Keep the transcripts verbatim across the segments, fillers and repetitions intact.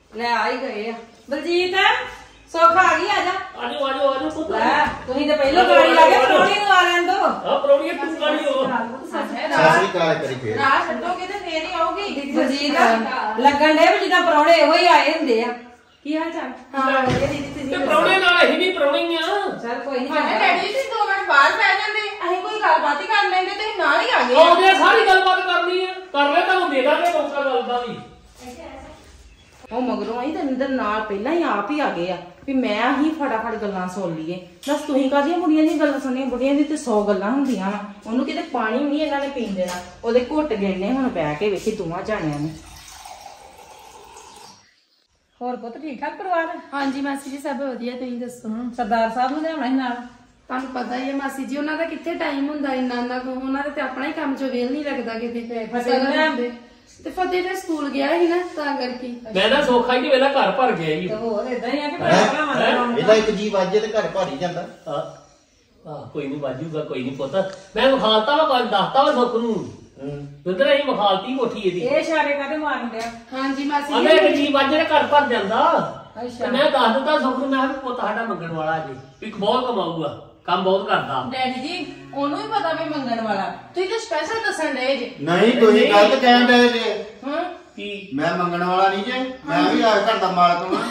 ਲੈ ਆ ਹੀ ਗਏ ਆ ਬਲਜੀਤ ਸੁੱਖ ਆ ਗਈ ਆ ਜਾ ਆਜੋ ਆਜੋ ਆਜੋ ਪੁੱਤ ਲੈ ਤੁਸੀਂ ਤਾਂ ਪਹਿਲਾਂ ਗਾੜੀ ਲਾ ਕੇ ਪਰੌਣੀ ਨੂੰ ਆ ਲੈਣ ਦੋ ਆ ਪਰੌਣੀ ਤੂੰ ਗਾੜੀ ਹੋ ਸਾਸਰੀ ਕਾਲ ਕਰੀ ਫੇਰ ਰਾਹ ਛੱਡੋਗੇ ਤੇ ਫੇਰ ਹੀ ਆਉਗੀ ਬਲਜੀਤ ਲੱਗਣ ਦੇ ਵੀ ਜਿੱਦਾਂ ਪਰੌਣੇ ਇਹੋ ਹੀ ਆਏ ਹੁੰਦੇ ਆ ਕੀ ਹਾਲ ਚਾਲ ਹਾਂ ਵਧੀਆ ਦੀਦੀ ਤੁਸੀਂ ਤੇ ਪਰੌਣੇ ਨਾਲ ਅਸੀਂ ਵੀ ਪਰੌਣੀ ਆ ਚਲ ਕੋਈ ਨਹੀਂ ਹਾਂ ਡੈਡੀ ਜੀ ਦੋ ਮਿੰਟ ਬਾਹਰ ਬੈ ਜਾਂਦੇ ਅਸੀਂ ਕੋਈ ਗੱਲਬਾਤ ਹੀ ਕਰ ਲੈਂਦੇ ਤੇ ਨਾਲ ਹੀ ਆ ਗਏ ਆਉਂਦੇ ਆ ਸਾਰੀ ਗੱਲਬਾਤ ਕਰਨੀ ਆ ਕਰ ਲੈ ਤੁਹਾਨੂੰ ਦੇ ਦਾਂਗੇ ਮੌਕਾ ਗੱਲ ਦਾ ਵੀ ਉਹ ਮਗਰੋਂ ਆਈ ਤੇ ਅੰਦਰ ਨਾਲ ਪਹਿਲਾਂ ਹੀ ਆਪ ਹੀ ਆ ਗਏ ਆ ਵੀ ਮੈਂ ਹੀ ਫਟਾਫਟ ਗੱਲਾਂ ਸੁਣ ਲਈਏ ਬਸ ਤੁਸੀਂ ਕਾਹਦੀਆਂ ਬੁੜੀਆਂ ਦੀਆਂ ਗੱਲਾਂ ਸੁਣੀਆਂ ਬੁੜੀਆਂ ਦੀ ਤੇ ਸੌ ਗੱਲਾਂ ਹੁੰਦੀਆਂ ਵਾ ਉਹਨੂੰ ਕਿਤੇ ਪਾਣੀ ਨਹੀਂ ਇਹਨਾਂ ਨੇ ਪੀਣ ਦੇਣਾ ਉਹਦੇ ਘੁੱਟ ਗਿਣਨੇ ਹੁਣ ਬਹਿ ਕੇ ਵੇਖੀ ਦੋਵਾਂ ਜਾਣਿਆਂ ਨੇ ਹੋਰ ਪੁੱਤ ਠੀਕ ਠਾਕ ਪਰਿਵਾਰ ਹਾਂਜੀ ਮਾਸੀ ਜੀ ਸਭ ਵਧੀਆ ਤੁਸੀਂ ਦੱਸੋ ਸਰਦਾਰ ਸਾਹਿਬ ਨੂੰ ਲਿਆਉਣਾ ਸੀ ਨਾਲ ਤੁਹਾਨੂੰ ਪਤਾ ਹੀ ਹੈ ਮਾਸੀ ਜੀ ਉਹਨਾਂ ਦਾ ਕਿੱਥੇ ਟਾਈਮ ਹੁੰਦਾ ਇੰਨਾ ਇੰਨਾ ਕੁ ਉਹਨਾਂ ਦਾ ਤੇ ਆਪਣਾ ਹੀ ਕੰਮ ਚੋਂ ਵੇਲ ਨਹੀਂ ਲੱਗਦਾ ਕਿਤੇ ਫਤਿਹ ਤੇ ਫਤਿਹ ਫਿਰ ਸਕੂਲ ਗਿਆ ਸੀ ਨਾ ਤਾਂ ਕਰਕੇ ਮੈਂ ਨਾ ਸੋਖਾ ਹੀ ਵੇਲਾ ਘਰ ਭਰ ਗਿਆ ਜੀ ਹੋਰ ਇਦਾਂ ਹੀ ਆ ਕਿ ਭਰਾ ਇਹਦਾ ਇੱਕ ਜੀ ਵਾਜੇ ਤੇ ਘਰ ਭਾਰੀ ਜਾਂਦਾ ਆ ਕੋਈ ਨਹੀਂ ਵਾਜੂਗਾ ਕੋਈ ਨਹੀਂ ਪੁੱਤ ਮੈਂ ਵਿਖਾਲਤਾ ਵਾ ਗੱਲ ਦੱਸਤਾ ਵਾ ਸੁੱਖ ਨੂੰ ਦੁੱਧਰ ਅਸੀਂ ਵਿਖਾਲਤੀ ਕੋਠੀ ਇਹਦੀ ਇਹ ਇਸ਼ਾਰੇ ਕਾਹਦੇ ਮਾਰਨ ਡਿਆ ਹਾਂਜੀ ਮਾਸੀ ਆਂਦੇ ਇੱਕ ਜੀ ਵਾਜੇ ਦੇ ਘਰ ਭਰ ਜਾਂਦਾ ਅੱਛਾ ਮੈਂ ਦੱਸ ਦਿੱਤਾ ਸੁੱਖ ਨੂੰ ਮੈਂ ਕਿਹਾ ਪੁੱਤ ਸਾਡਾ ਮੰਗਣ ਵਾਲਾ ਜੀ ਵੀ ਬਹੁਤ ਕਮਾਊਗਾ ਕੰਮ ਬਹੁਤ ਕਰਦਾ ਡੈਡੀ ਜੀ ਉਹਨੂੰ ਵੀ ਪਤਾ ਵੀ ਮੰਗਣ ਵਾਲਾ ਤੁਸੀਂ ਤਾਂ ਸਪੈਸ਼ਲ ਦੱਸਣ ਡਏ ਜੇ ਨਹੀਂ ਤੁਸੀਂ ਗਲਤ ਕਹਿਣ ਡਏ ਜੇ ਹਾਂ ਕੀ ਮੈਂ ਮੰਗਣ ਵਾਲਾ ਨਹੀਂ ਜੇ ਮੈਂ ਵੀ ਆ ਘਰ ਦਾ ਮਾਲਕ ਹਾਂ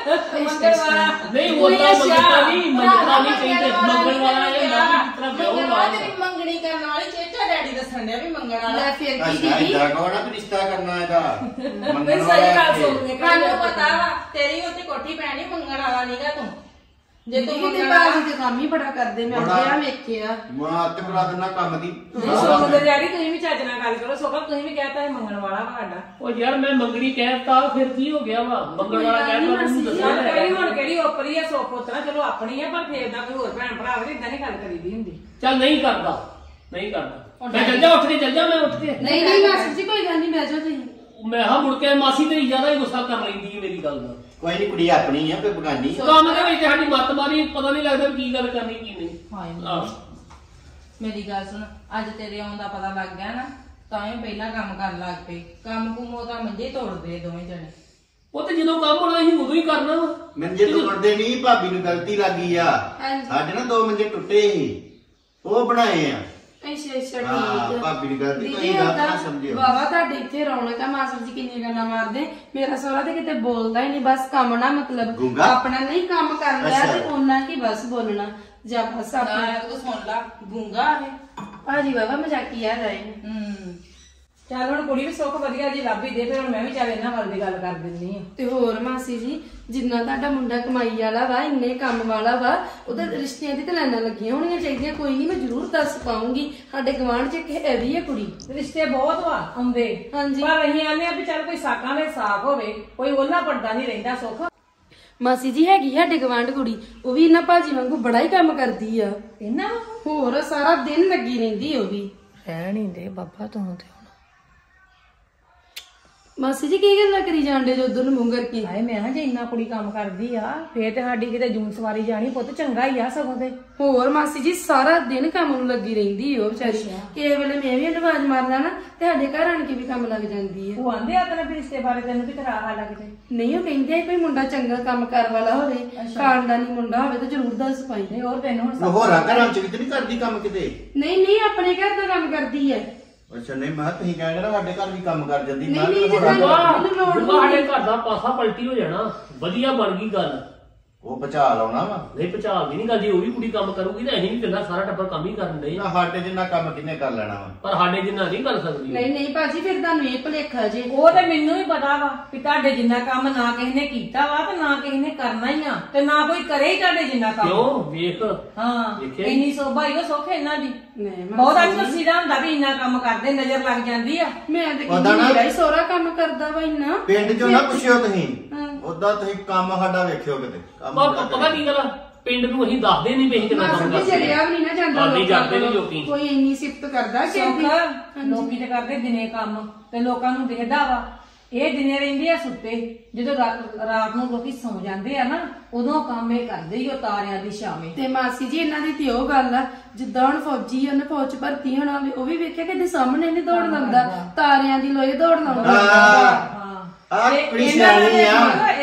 ਮੰਗਣ ਵਾਲਾ ਨਹੀਂ ਉਹਦਾ ਮੰਗਣਾ ਨਹੀਂ ਮੰਗਣਾ ਨਹੀਂ ਕਹਿੰਦੇ ਮੰਗਣ ਵਾਲਾ ਇਹ ਨਾ ਕਿਤਨਾ ਮੰਗਣ ਵਿਆਹ ਵਾਲਾ ਤੇਰੀ ਮੰਗਣੀ ਕਰਨ ਵਾਲੀ ਚੇਚਾ ਡੈਡੀ ਦੱਸਣ ਡਿਆ ਵੀ ਮੰਗਣ ਵਾਲਾ ਲੈ ਫਿਰ ਕੀ ਅੱਛਾ ਦੀਦੀ ਇਹਦਾ ਕੋਣਾ ਕਿ ਰਿਸ਼ਤਾ ਕਰਨਾ ਇਹਦਾ ਮੰਗਣ ਸਹੀ ਗੱਲ ਵਾਲਾ ਸੁਣਨੇ ਸਾਨੂੰ ਪਤਾ ਵਾ ਤੇਰੀ ਉੱਤੇ ਕੋਠੀ ਪੈਣੀ ਮੰਗਣ ਵਾਲਾ ਨਹੀਂਗਾ ਤੂੰ ਜੇ ਤੂੰ ਦੀਦੀ ਤੇ ਮੰਗਣ ਬਾਜੀ ਵਾਲਾ ਤੇ ਕੰਮ ਹੀ ਬੜਾ ਕਰਦੇ ਮੈਂ ਬੜਾ। ਵਿਆਹ ਵੇਖਿਆ ਮੈਂ ਅੱਤ ਕਰਾ ਦਿੰਦਾ ਕੰਮ ਦੀ ਸੋਖ ਦੇ ਡੈਡੀ ਤੁਸੀਂ ਵੀ ਚੱਜ ਨਾਲ ਗੱਲ ਕਰੋ ਸੋਖ ਤੁਸੀਂ ਵੀ ਕਹਿਤਾ ਹੈ ਮੰਗਣ ਵਾਲਾ ਵਾ ਸਾਡਾ ਉਹ ਯਾਰ ਮੈਂ ਮੰਗਣੀ ਕਹਿਤਾ ਫਿਰ ਕੀ ਹੋ ਗਿਆ ਵਾ ਮੰਗਣ ਵਾਲਾ ਕਹਿਤਾ ਮੈਨੂੰ ਦੱਸਣਾ ਚੱਲ ਹੈਗਾ। ਕਿਹੜੀ ਹੁਣ ਕਿਹੜੀ ਓਪਰੀ ਆ ਸੋਖ ਉਤਰਾ ਚਲੋ ਆਪਣੀ ਆ ਪਰ ਫੇਰ ਦਾ ਕੋਈ ਹੋਰ ਭੈਣ ਭਰਾ ਵੀ ਇਦਾਂ ਨਹੀਂ ਗੱਲ ਕਰੀਦੀ ਹੁੰਦੀ ਚੱਲ ਨਹੀਂ ਕਰਦਾ ਨਹੀਂ ਕਰਦਾ ਮੈਂ ਚੱਲ ਜਾ ਉੱਠ ਕੇ ਚੱਲ ਜਾ ਮੈਂ ਉੱਠ ਕੇ ਨਹੀਂ ਨਹੀਂ ਮਾਸੀ ਜੀ ਕੋਈ ਗੱਲ ਨਹੀਂ ਬਹਿ ਜਾਓ ਤੁਸੀਂ ਮੈਂ ਹਾਂ ਮੁੜ ਕੇ ਮਾਸੀ ਤੇਰੀ ਜ਼ਿਆਦਾ ਹੀ ਗੁੱਸਾ ਕਰ ਲੈਂਦੀ ਹੈ ਮੇਰੀ ਗੱਲ ਦਾ ਕੋਈ ਨਹੀਂ ਕੁੜੀ ਆਪਣੀ ਆ ਕੋਈ ਬਗਾਨੀ ਕੰਮ ਦੇ ਵਿੱਚ ਸਾਡੀ ਮੱਤ ਮਾਰੀ ਪਤਾ ਨਹੀਂ ਲੱਗਦਾ ਵੀ ਕੀ ਗੱਲ ਕਰਨੀ ਕੀ ਨਹੀਂ ਹਾਏ ਆਹ ਮੇਰੀ ਗੱਲ ਸੁਣ ਅੱਜ ਤੇਰੇ ਆਉਣ ਦਾ ਪਤਾ ਲੱਗ ਗਿਆ ਨਾ ਤਾਂ ਹੀ ਪਹਿਲਾਂ ਕੰਮ ਕਰਨ ਲੱਗ ਪਏ ਕੰਮ ਕੁਮੋ ਤਾਂ ਮੰਜੇ ਤੋੜਦੇ ਦੋਵੇਂ ਜਣੇ ਉਹ ਤੇ ਜਦੋਂ ਕੰਮ ਹੋਣਾ ਅਸੀਂ ਉਦੋਂ ਹੀ ਕਰਨਾ ਵਾ ਮੰਜੇ ਤੋੜਦੇ ਨਹੀਂ ਭਾਬੀ ਨੂੰ ਗਲਤੀ ਲੱਗੀ ਆ ਹਾਂਜੀ ਸਾਡੇ ਨਾ ਦੋ ਮੰਜੇ ਟੁੱਟੇ ਸੀ ਉਹ ਬਣਾਏ ਆ ਅੱਛਾ ਅੱਛਾ ਹਾਂ ਠੀਕ ਭਾਬੀ ਦੀ ਗਲਤੀ ਦੀਦੀ ਕੋਈ ਗਲਤ ਨਾ ਹੁੰਦਾ ਸਮਝਿਓ ਬਾਬਾ ਤੁਹਾਡੇ ਇੱਥੇ ਰੌਣਕ ਆ ਮਾਸਟਰ ਜੀ ਕਿੰਨੀਆਂ ਗੱਲਾਂ ਮਾਰਦੇ ਮੇਰਾ ਸਹੁਰਾ ਤੇ ਕਿਤੇ ਬੋਲਦਾ ਹੀ ਨਹੀਂ ਬਸ ਕੰਮ ਨਾ ਮਤਲਬ ਗੂੰਗਾ? ਆਪਣਾ ਨਹੀਂ ਕੰਮ ਕਰ ਲਿਆ ਅੱਛਾ। ਤੇ ਉਹਨਾਂ ਕੀ ਬਸ ਬੋਲਣਾ ਜਾਂ ਬਸ ਆਪਣਾ ਨਾ ਤੂੰ ਸੁਣ ਲਾ ਗੂੰਗਾ ਹੈ ਭਾਜੀ ਬਾਬਾ ਮਜ਼ਾਕੀਆ ਰਹੇ ਨੇ ਹੂੰ ਚੱਲ ਹੁਣ ਕੁੜੀ ਵੀ ਸੁੱਖ ਵਧੀਆ ਜੀ ਲੱਭ ਹੀ ਦੇ ਫਿਰ ਹੁਣ ਮੈਂ ਵੀ ਚੱਲ ਇਹਨਾਂ ਵੱਲ ਦੀ ਗੱਲ ਕਰ ਦਿੰਦੀ ਆ ਤੇ ਹੋਰ ਮਾਸੀ ਜੀ ਜਿੰਨਾ ਤੁਹਾਡਾ ਮੁੰਡਾ ਕਮਾਈ ਵਾਲਾ ਵਾ ਇੰਨੇ ਕੰਮ ਵਾਲਾ ਵਾ ਉਹਦੇ ਰਿਸ਼ਤਿਆਂ ਦੀ ਤਾਂ ਲਾਈਨਾਂ ਲੱਗੀਆਂ ਹੋਣੀਆਂ ਚਾਹੀਦੀਆਂ ਕੋਈ ਨਹੀਂ ਮੈਂ ਜ਼ਰੂਰ ਦੱਸ ਪਾਉਂਗੀ ਸਾਡੇ ਗਵਾਂਢ 'ਚ ਇੱਕ ਹੈ ਵੀ ਹੈ ਕੁੜੀ ਰਿਸ਼ਤੇ ਬਹੁਤ ਵਾ ਆਉਂਦੇ ਹਾਂਜੀ। ਪਰ ਅਸੀਂ ਆਨੇ ਆ ਵੀ ਚੱਲ ਕੋਈ ਸਾਕਾਂ ਦੇ ਸਾਕ ਹੋਵੇ ਕੋਈ ਉਹਲਾ ਪੜਦਾ ਨਹੀਂ ਰਹਿੰਦਾ ਸੁੱਖ ਮਾਸੀ ਜੀ ਹੈਗੀ ਸਾਡੇ ਗਵਾਂਢ ਕੁੜੀ ਉਹ ਵੀ ਇਹਨਾਂ ਭਾਜੀ ਵਾਂਗੂ ਬੜਾ ਹੀ ਕੰਮ ਕਰਦੀ ਆ ਇਹਨਾਂ ਹੋਰ ਸਾਰਾ ਦਿਨ ਲੱਗੀ ਰਹਿੰਦੀ ਉਹ ਵੀ ਰਹਿਣ ਹੀ ਦੇ ਬਾਬਾ ਤੂੰ ਤੇ ਮਾਸੀ ਜੀ ਕੀ ਗੱਲਾਂ ਕਰੀ ਜਾਂਦੇ ਜੋ ਉਧਰ ਨੂੰ ਮੂੰਹ ਕਰਕੇ ਹਾਏ ਮੈਂ ਹਾਂ ਜੇ ਇੰਨਾ ਕੁੜੀ ਕੰਮ ਕਰਦੀ ਆ ਫੇਰ ਤੇ ਸਾਡੀ ਕਿਤੇ ਜੂਨ ਸਵਾਰੀ ਜਾਣੀ ਪੁੱਤ ਚੰਗਾ ਹੀ ਆ ਸਗੋਂ ਤੇ ਹੋਰ ਮਾਸੀ ਜੀ ਸਾਰਾ ਦਿਨ ਕੰਮ ਨੂੰ ਲੱਗੀ ਰਹਿੰਦੀ ਉਹ ਵਿਚਾਰੀ ਕਿਸੇ ਵੇਲੇ ਮੈਂ ਵੀ ਆਵਾਜ਼ ਮਾਰਦਾ ਨਾ ਤੇ ਸਾਡੇ ਘਰ ਆਣ ਕੇ ਵੀ ਕੰਮ ਲੱਗ ਜਾਂਦੀ ਹੈ ਉਹ ਆਂਦੇ ਆ ਤੇਰੇ ਰਿਸ਼ਤੇ ਬਾਰੇ ਤੈਨੂੰ ਵੀ ਕਰਾ ਹਾਲਾ ਕਿਤੇ ਨਹੀਂ ਉਹ ਕਹਿੰਦੇ ਕੋਈ ਮੁੰਡਾ ਚੰਗਾ ਕੰਮ ਕਰ ਵਾਲਾ ਹੋਵੇ ਖਾਨਦਾਨੀ ਮੁੰਡਾ ਹੋਵੇ ਤਾਂ ਜ਼ਰੂਰ ਦੱਸ ਪਾਈ ਨਹੀਂ ਹੋਰ ਤੈਨੂੰ ਹੁਣ ਹੋਰਾਂ ਘਰਾਂ ਚ ਕਿਤੇ ਨਹੀਂ ਕਰਦੀ ਕੰਮ ਕਿਤੇ ਨਹੀਂ ਨਹੀਂ ਆਪਣੇ ਘਰ ਦਾ ਕੰਮ ਕਰਦੀ ਹੈ ਅੱਛਾ ਨਹੀਂ ਮੈਂ ਕਿਹਾ ਤੁਸੀਂ ਕਹਿੰਦੇ ਨਾ ਸਾਡੇ ਘਰ ਵੀ ਕੰਮ ਕਰ ਜਾਂਦੀ ਨਹੀਂ, ਮੈਂ ਨਹੀਂ, ਕਿਹਾ ਹੋਰਾਂ ਨਹੀਂ, ਘਰ- ਮੈਨੂੰ ਲੋੜ ਵਾਹ ਸਾਡੇ ਘਰ ਦਾ ਪਾਸਾ ਪਲਟੀ ਹੋ ਜਾਣਾ ਵਧੀਆ ਬਣ ਗਈ ਗੱਲ ਉਹ ਬਚਾ ਲਾਉਣਾ ਵਾ ਨਹੀਂ ਭਚਾਲ ਦੀ ਨਹੀਂ ਗੱਲ ਜੇ ਉਹ ਵੀ ਕੁੜੀ ਕੰਮ ਕਰੂਗੀ ਤਾਂ ਅਸੀਂ ਵੀ ਕਿੰਨਾ ਸਾਰਾ ਟੱਬਰ ਕੰਮ ਹੀ ਕਰਨ ਦੇ ਨਾ ਸਾਡੇ ਜਿੰਨਾ ਕੰਮ ਕਿੰਨੇ ਕਰ ਲੈਣਾ ਵਾ ਪਰ ਸਾਡੇ ਜਿੰਨਾ ਨਹੀਂ ਕਰ ਸਕਦੀ ਨਹੀਂ ਨਹੀਂ ਭਾਜੀ ਫਿਰ ਤੁਹਾਨੂੰ ਇਹ ਭੁਲੇਖਾ ਜੇ ਉਹ ਤੇ ਮੈਨੂੰ ਵੀ ਪਤਾ ਵਾ ਕਿ ਤੁਹਾਡੇ ਜਿੰਨਾ ਕੰਮ ਨਾ ਕਿਸੇ ਨੇ ਕੀਤਾ ਵਾ ਤੇ ਨਾ ਕਿਸੇ ਨੇ ਕਰਨਾ ਹੀ ਆ ਤੇ ਨਾ ਕੋਈ ਕਰੇ ਹੀ ਤੁਹਾਡੇ ਜਿੰਨਾ ਕੰਮ ਕਿਉਂ ਵੇਖ ਹਾਂ ਦੇਖਿਆ? ਇੰਨੀ ਸੋਭਾ ਹੀ ਉਹ ਸੁੱਖ ਇਹਨਾਂ ਦੀ ਨਹੀਂ ਬਹੁਤ ਅੱਛਾ ਸਿਰਾ ਹੁੰਦਾ ਵੀ ਇੰਨਾ ਕੰਮ ਕਰਦੇ ਨਜ਼ਰ ਲੱਗ ਜਾਂਦੀ ਆ ਮੈਂ ਤੇ ਉਹਦਾ ਕਹਿੰਦੀ ਨਾ- ਮੇਰਾ ਹੀ ਸਹੁਰਾ ਕੰਮ ਕਰਦਾ ਵਾ ਇੰਨਾ ਪਿੰਡ ਚੋਂ ਨਾ ਪੁੱਛਿਓ ਤੁਸੀਂ ਹਾਂ। ਉਦਾਂ ਤੁਸੀਂ ਕੰਮ ਸਾਡਾ ਵੇਖਿਓ ਕਿਤੇ ਕੰਮ ਪਰ ਜਿਹੜਾ ਪਤਾ ਕੀ ਗੱਲ ਆ? ਪਿੰਡ ਨੂੰ ਅਸੀਂ ਦੱਸਦੇ ਨਹੀਂ ਪਈ ਕਿੰਨਾ ਕੰਮ ਮਾਸੀ ਕਰਦੇ ਜਰਿਆ ਵੀ ਨਹੀਂ ਨਾ ਜਾਂਦਾ ਹਾਂ, ਨਹੀਂ ਲੋਕਾਂ ਜਾਂਦੇ ਨੀ ਕੋਲੋਂ। ਲੋਕੀ। ਕੋਈ ਇੰਨੀ ਸਿਫਤ ਕਰਦਾ ਕਿ ਸੁੱਖ ਲੋਕੀ ਤੇ ਕਰਦੇ ਦਿਨੇ ਕੰਮ ਤੇ ਲੋਕਾਂ ਨੂੰ ਦਿਖਦਾ ਵਾ ਇਹ ਦਿਨੇ ਰਹਿੰਦੇ ਆ ਸੁੱਤੇ ਜਦੋਂ ਰਾਤ ਰਾਤ ਨੂੰ ਲੋਕੀ ਸੌਂ ਜਾਂਦੇ ਆ ਨਾ ਉਦੋਂ ਕੰਮ ਇਹ ਕਰਦੇ ਹੀ ਉਹ ਤਾਰਿਆਂ ਦੀ ਛਾਵੇਂ ਤੇ ਮਾਸੀ ਜੀ ਇਹਨਾਂ ਦੀ ਤੇ ਉਹ ਗੱਲ ਆ ਜਿੱਦਾਂ ਹੁਣ ਫੌਜੀ ਉਹਨੇ ਫੌਜ ਚ ਭਰਤੀ ਹੋਣਾ ਹੋਵੇ ਉਹ ਵੀ ਵੇਖਿਆ ਕਿ ਸਾਹਮਣੇ ਨਹੀਂ ਦੌੜ ਲਾਉਂਦਾ ਤਾਰਿਆਂ ਦੀ ਲੋਏ ਦੌੜ ਲਾਉਂਦਾ ਹਾਂ ਆਹ ਕੁੜੀ ਸਿਆਣੀ ਆ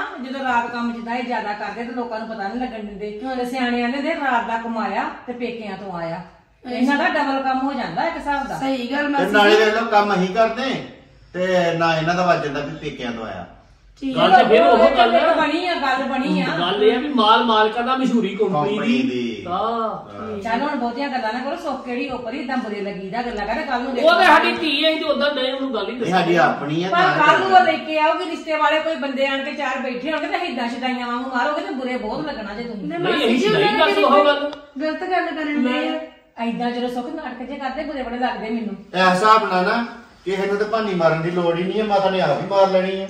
ਜਦੋਂ ਰਾਤ ਕੰਮ ਜਿੱਦਾਂ ਇਹ ਜ਼ਿਆਦਾ ਕਰਦੇ ਤੇ ਲੋਕਾਂ ਨੂੰ ਪਤਾ ਨਹੀਂ ਲੱਗਣ ਦਿੰਦੇ ਤੇ ਸਿਆਣੇ ਆਂਦੇ ਨੇ ਰਾਤ ਦਾ ਕਮਾਇਆ ਤੇ ਪੇਕਿਆਂ ਤੋਂ ਆਇਆ ਇਹਨਾਂ ਦਾ ਡਬਲ ਕੰਮ ਹੋ ਜਾਂਦਾ ਇੱਕ ਹਿਸਾਬ ਦਾ। ਸਹੀ ਗੱਲ ਤੇ ਮਾਸੀ ਨਾਲੇ ਜੀ। ਵੇਖ ਲਓ ਕੰਮ ਅਸੀਂ ਕਰਦੇ ਤੇ ਨਾ ਇਹਨਾਂ ਦਾ ਵੱਜ ਜਾਂਦਾ ਵੀ ਪੇਕਿਆਂ ਤੋਂ ਆਇਆ। ਠੀਕ ਗੱਲ ਤੇ ਫਿਰ ਉਹ ਗੱਲ ਇੱਕ ਬਣੀ ਆ ਗੱਲ ਬਣੀ ਆ ਗੱਲ ਇਹ ਆ ਵੀ ਮਾਲ ਮਾਲਕਾਂ ਦਾ ਮਸ਼ਹੂਰੀ ਕੰਪਨੀ ਕੰਪਨੀ ਦੀ ਦੀ। ਹਾਂ ਚੱਲ ਹੁਣ ਬਹੁਤੀਆਂ ਗੱਲਾਂ ਨਾ ਕਰੋ ਸੁੱਖ ਕਿਹੜੀ ਉੱਪਰ ਹੀ ਇਦਾਂ ਬੁਰੇ ਲੱਗੀਦਾ ਗੱਲਾਂ ਕਰਦੇ ਕੱਲ ਨੂੰ ਉਹ ਤੇ ਸਾਡੀ ਧੀ ਐ ਤੇ ਉਦਾਂ ਨਹੀਂ ਉਹਨੂੰ ਗੱਲ ਹੀ ਇਹ ਦੱਸੀ ਸਾਡੀ ਆਪਣੀ ਆ ਪਰ ਤਾਂ ਕੱਲ ਨੂੰ ਉਹ ਲੈ ਕੇ ਆਓਗੇ ਰਿਸ਼ਤੇ ਵਾਲੇ ਕੋਈ ਬੰਦੇ ਆਣ ਕੇ ਚਾਰ ਬੈਠੇ ਹੋਣਗੇ ਤੇ ਹਿੱਦਾਂ ਛਡਾਈਆਂ ਵਾਂਗੂ ਮਾਰੋਗੇ ਤੇ ਬੁਰੇ ਬਹੁਤ ਲੱਗਣਾ ਜੇ ਤੁਸੀਂ ਨਹੀਂ ਮਾਸੀ ਅਸੀਂ ਜੀ ਨਹੀਂ ਉਹਨਾਂ ਦੱਸ ਨੇ ਉਹ ਗੱਲ ਗਲਤ ਗੱਲ ਕਰਨ ਦੇ ਆ। ਐਦਾਂ ਜਦੋਂ ਸੁੱਖ ਨਾਟਕ ਜੇ ਕਰਦੇ ਬੁਰੇ ਬੜੇ ਲੱਗਦੇ ਮੈਨੂੰ। ਇਹ ਹਿਸਾਬ ਨਾਲ ਨਾ ਕਿਸੇ ਨੂੰ ਤੇ ਭਾਨੀ ਮਾਰਨ ਦੀ ਲੋੜ ਹੀ ਨਹੀਂ ਹੈ, ਮਾਤਾ ਨੇ ਆਪ ਹੀ ਮਾਰ ਲੈਣੀ ਹੈ।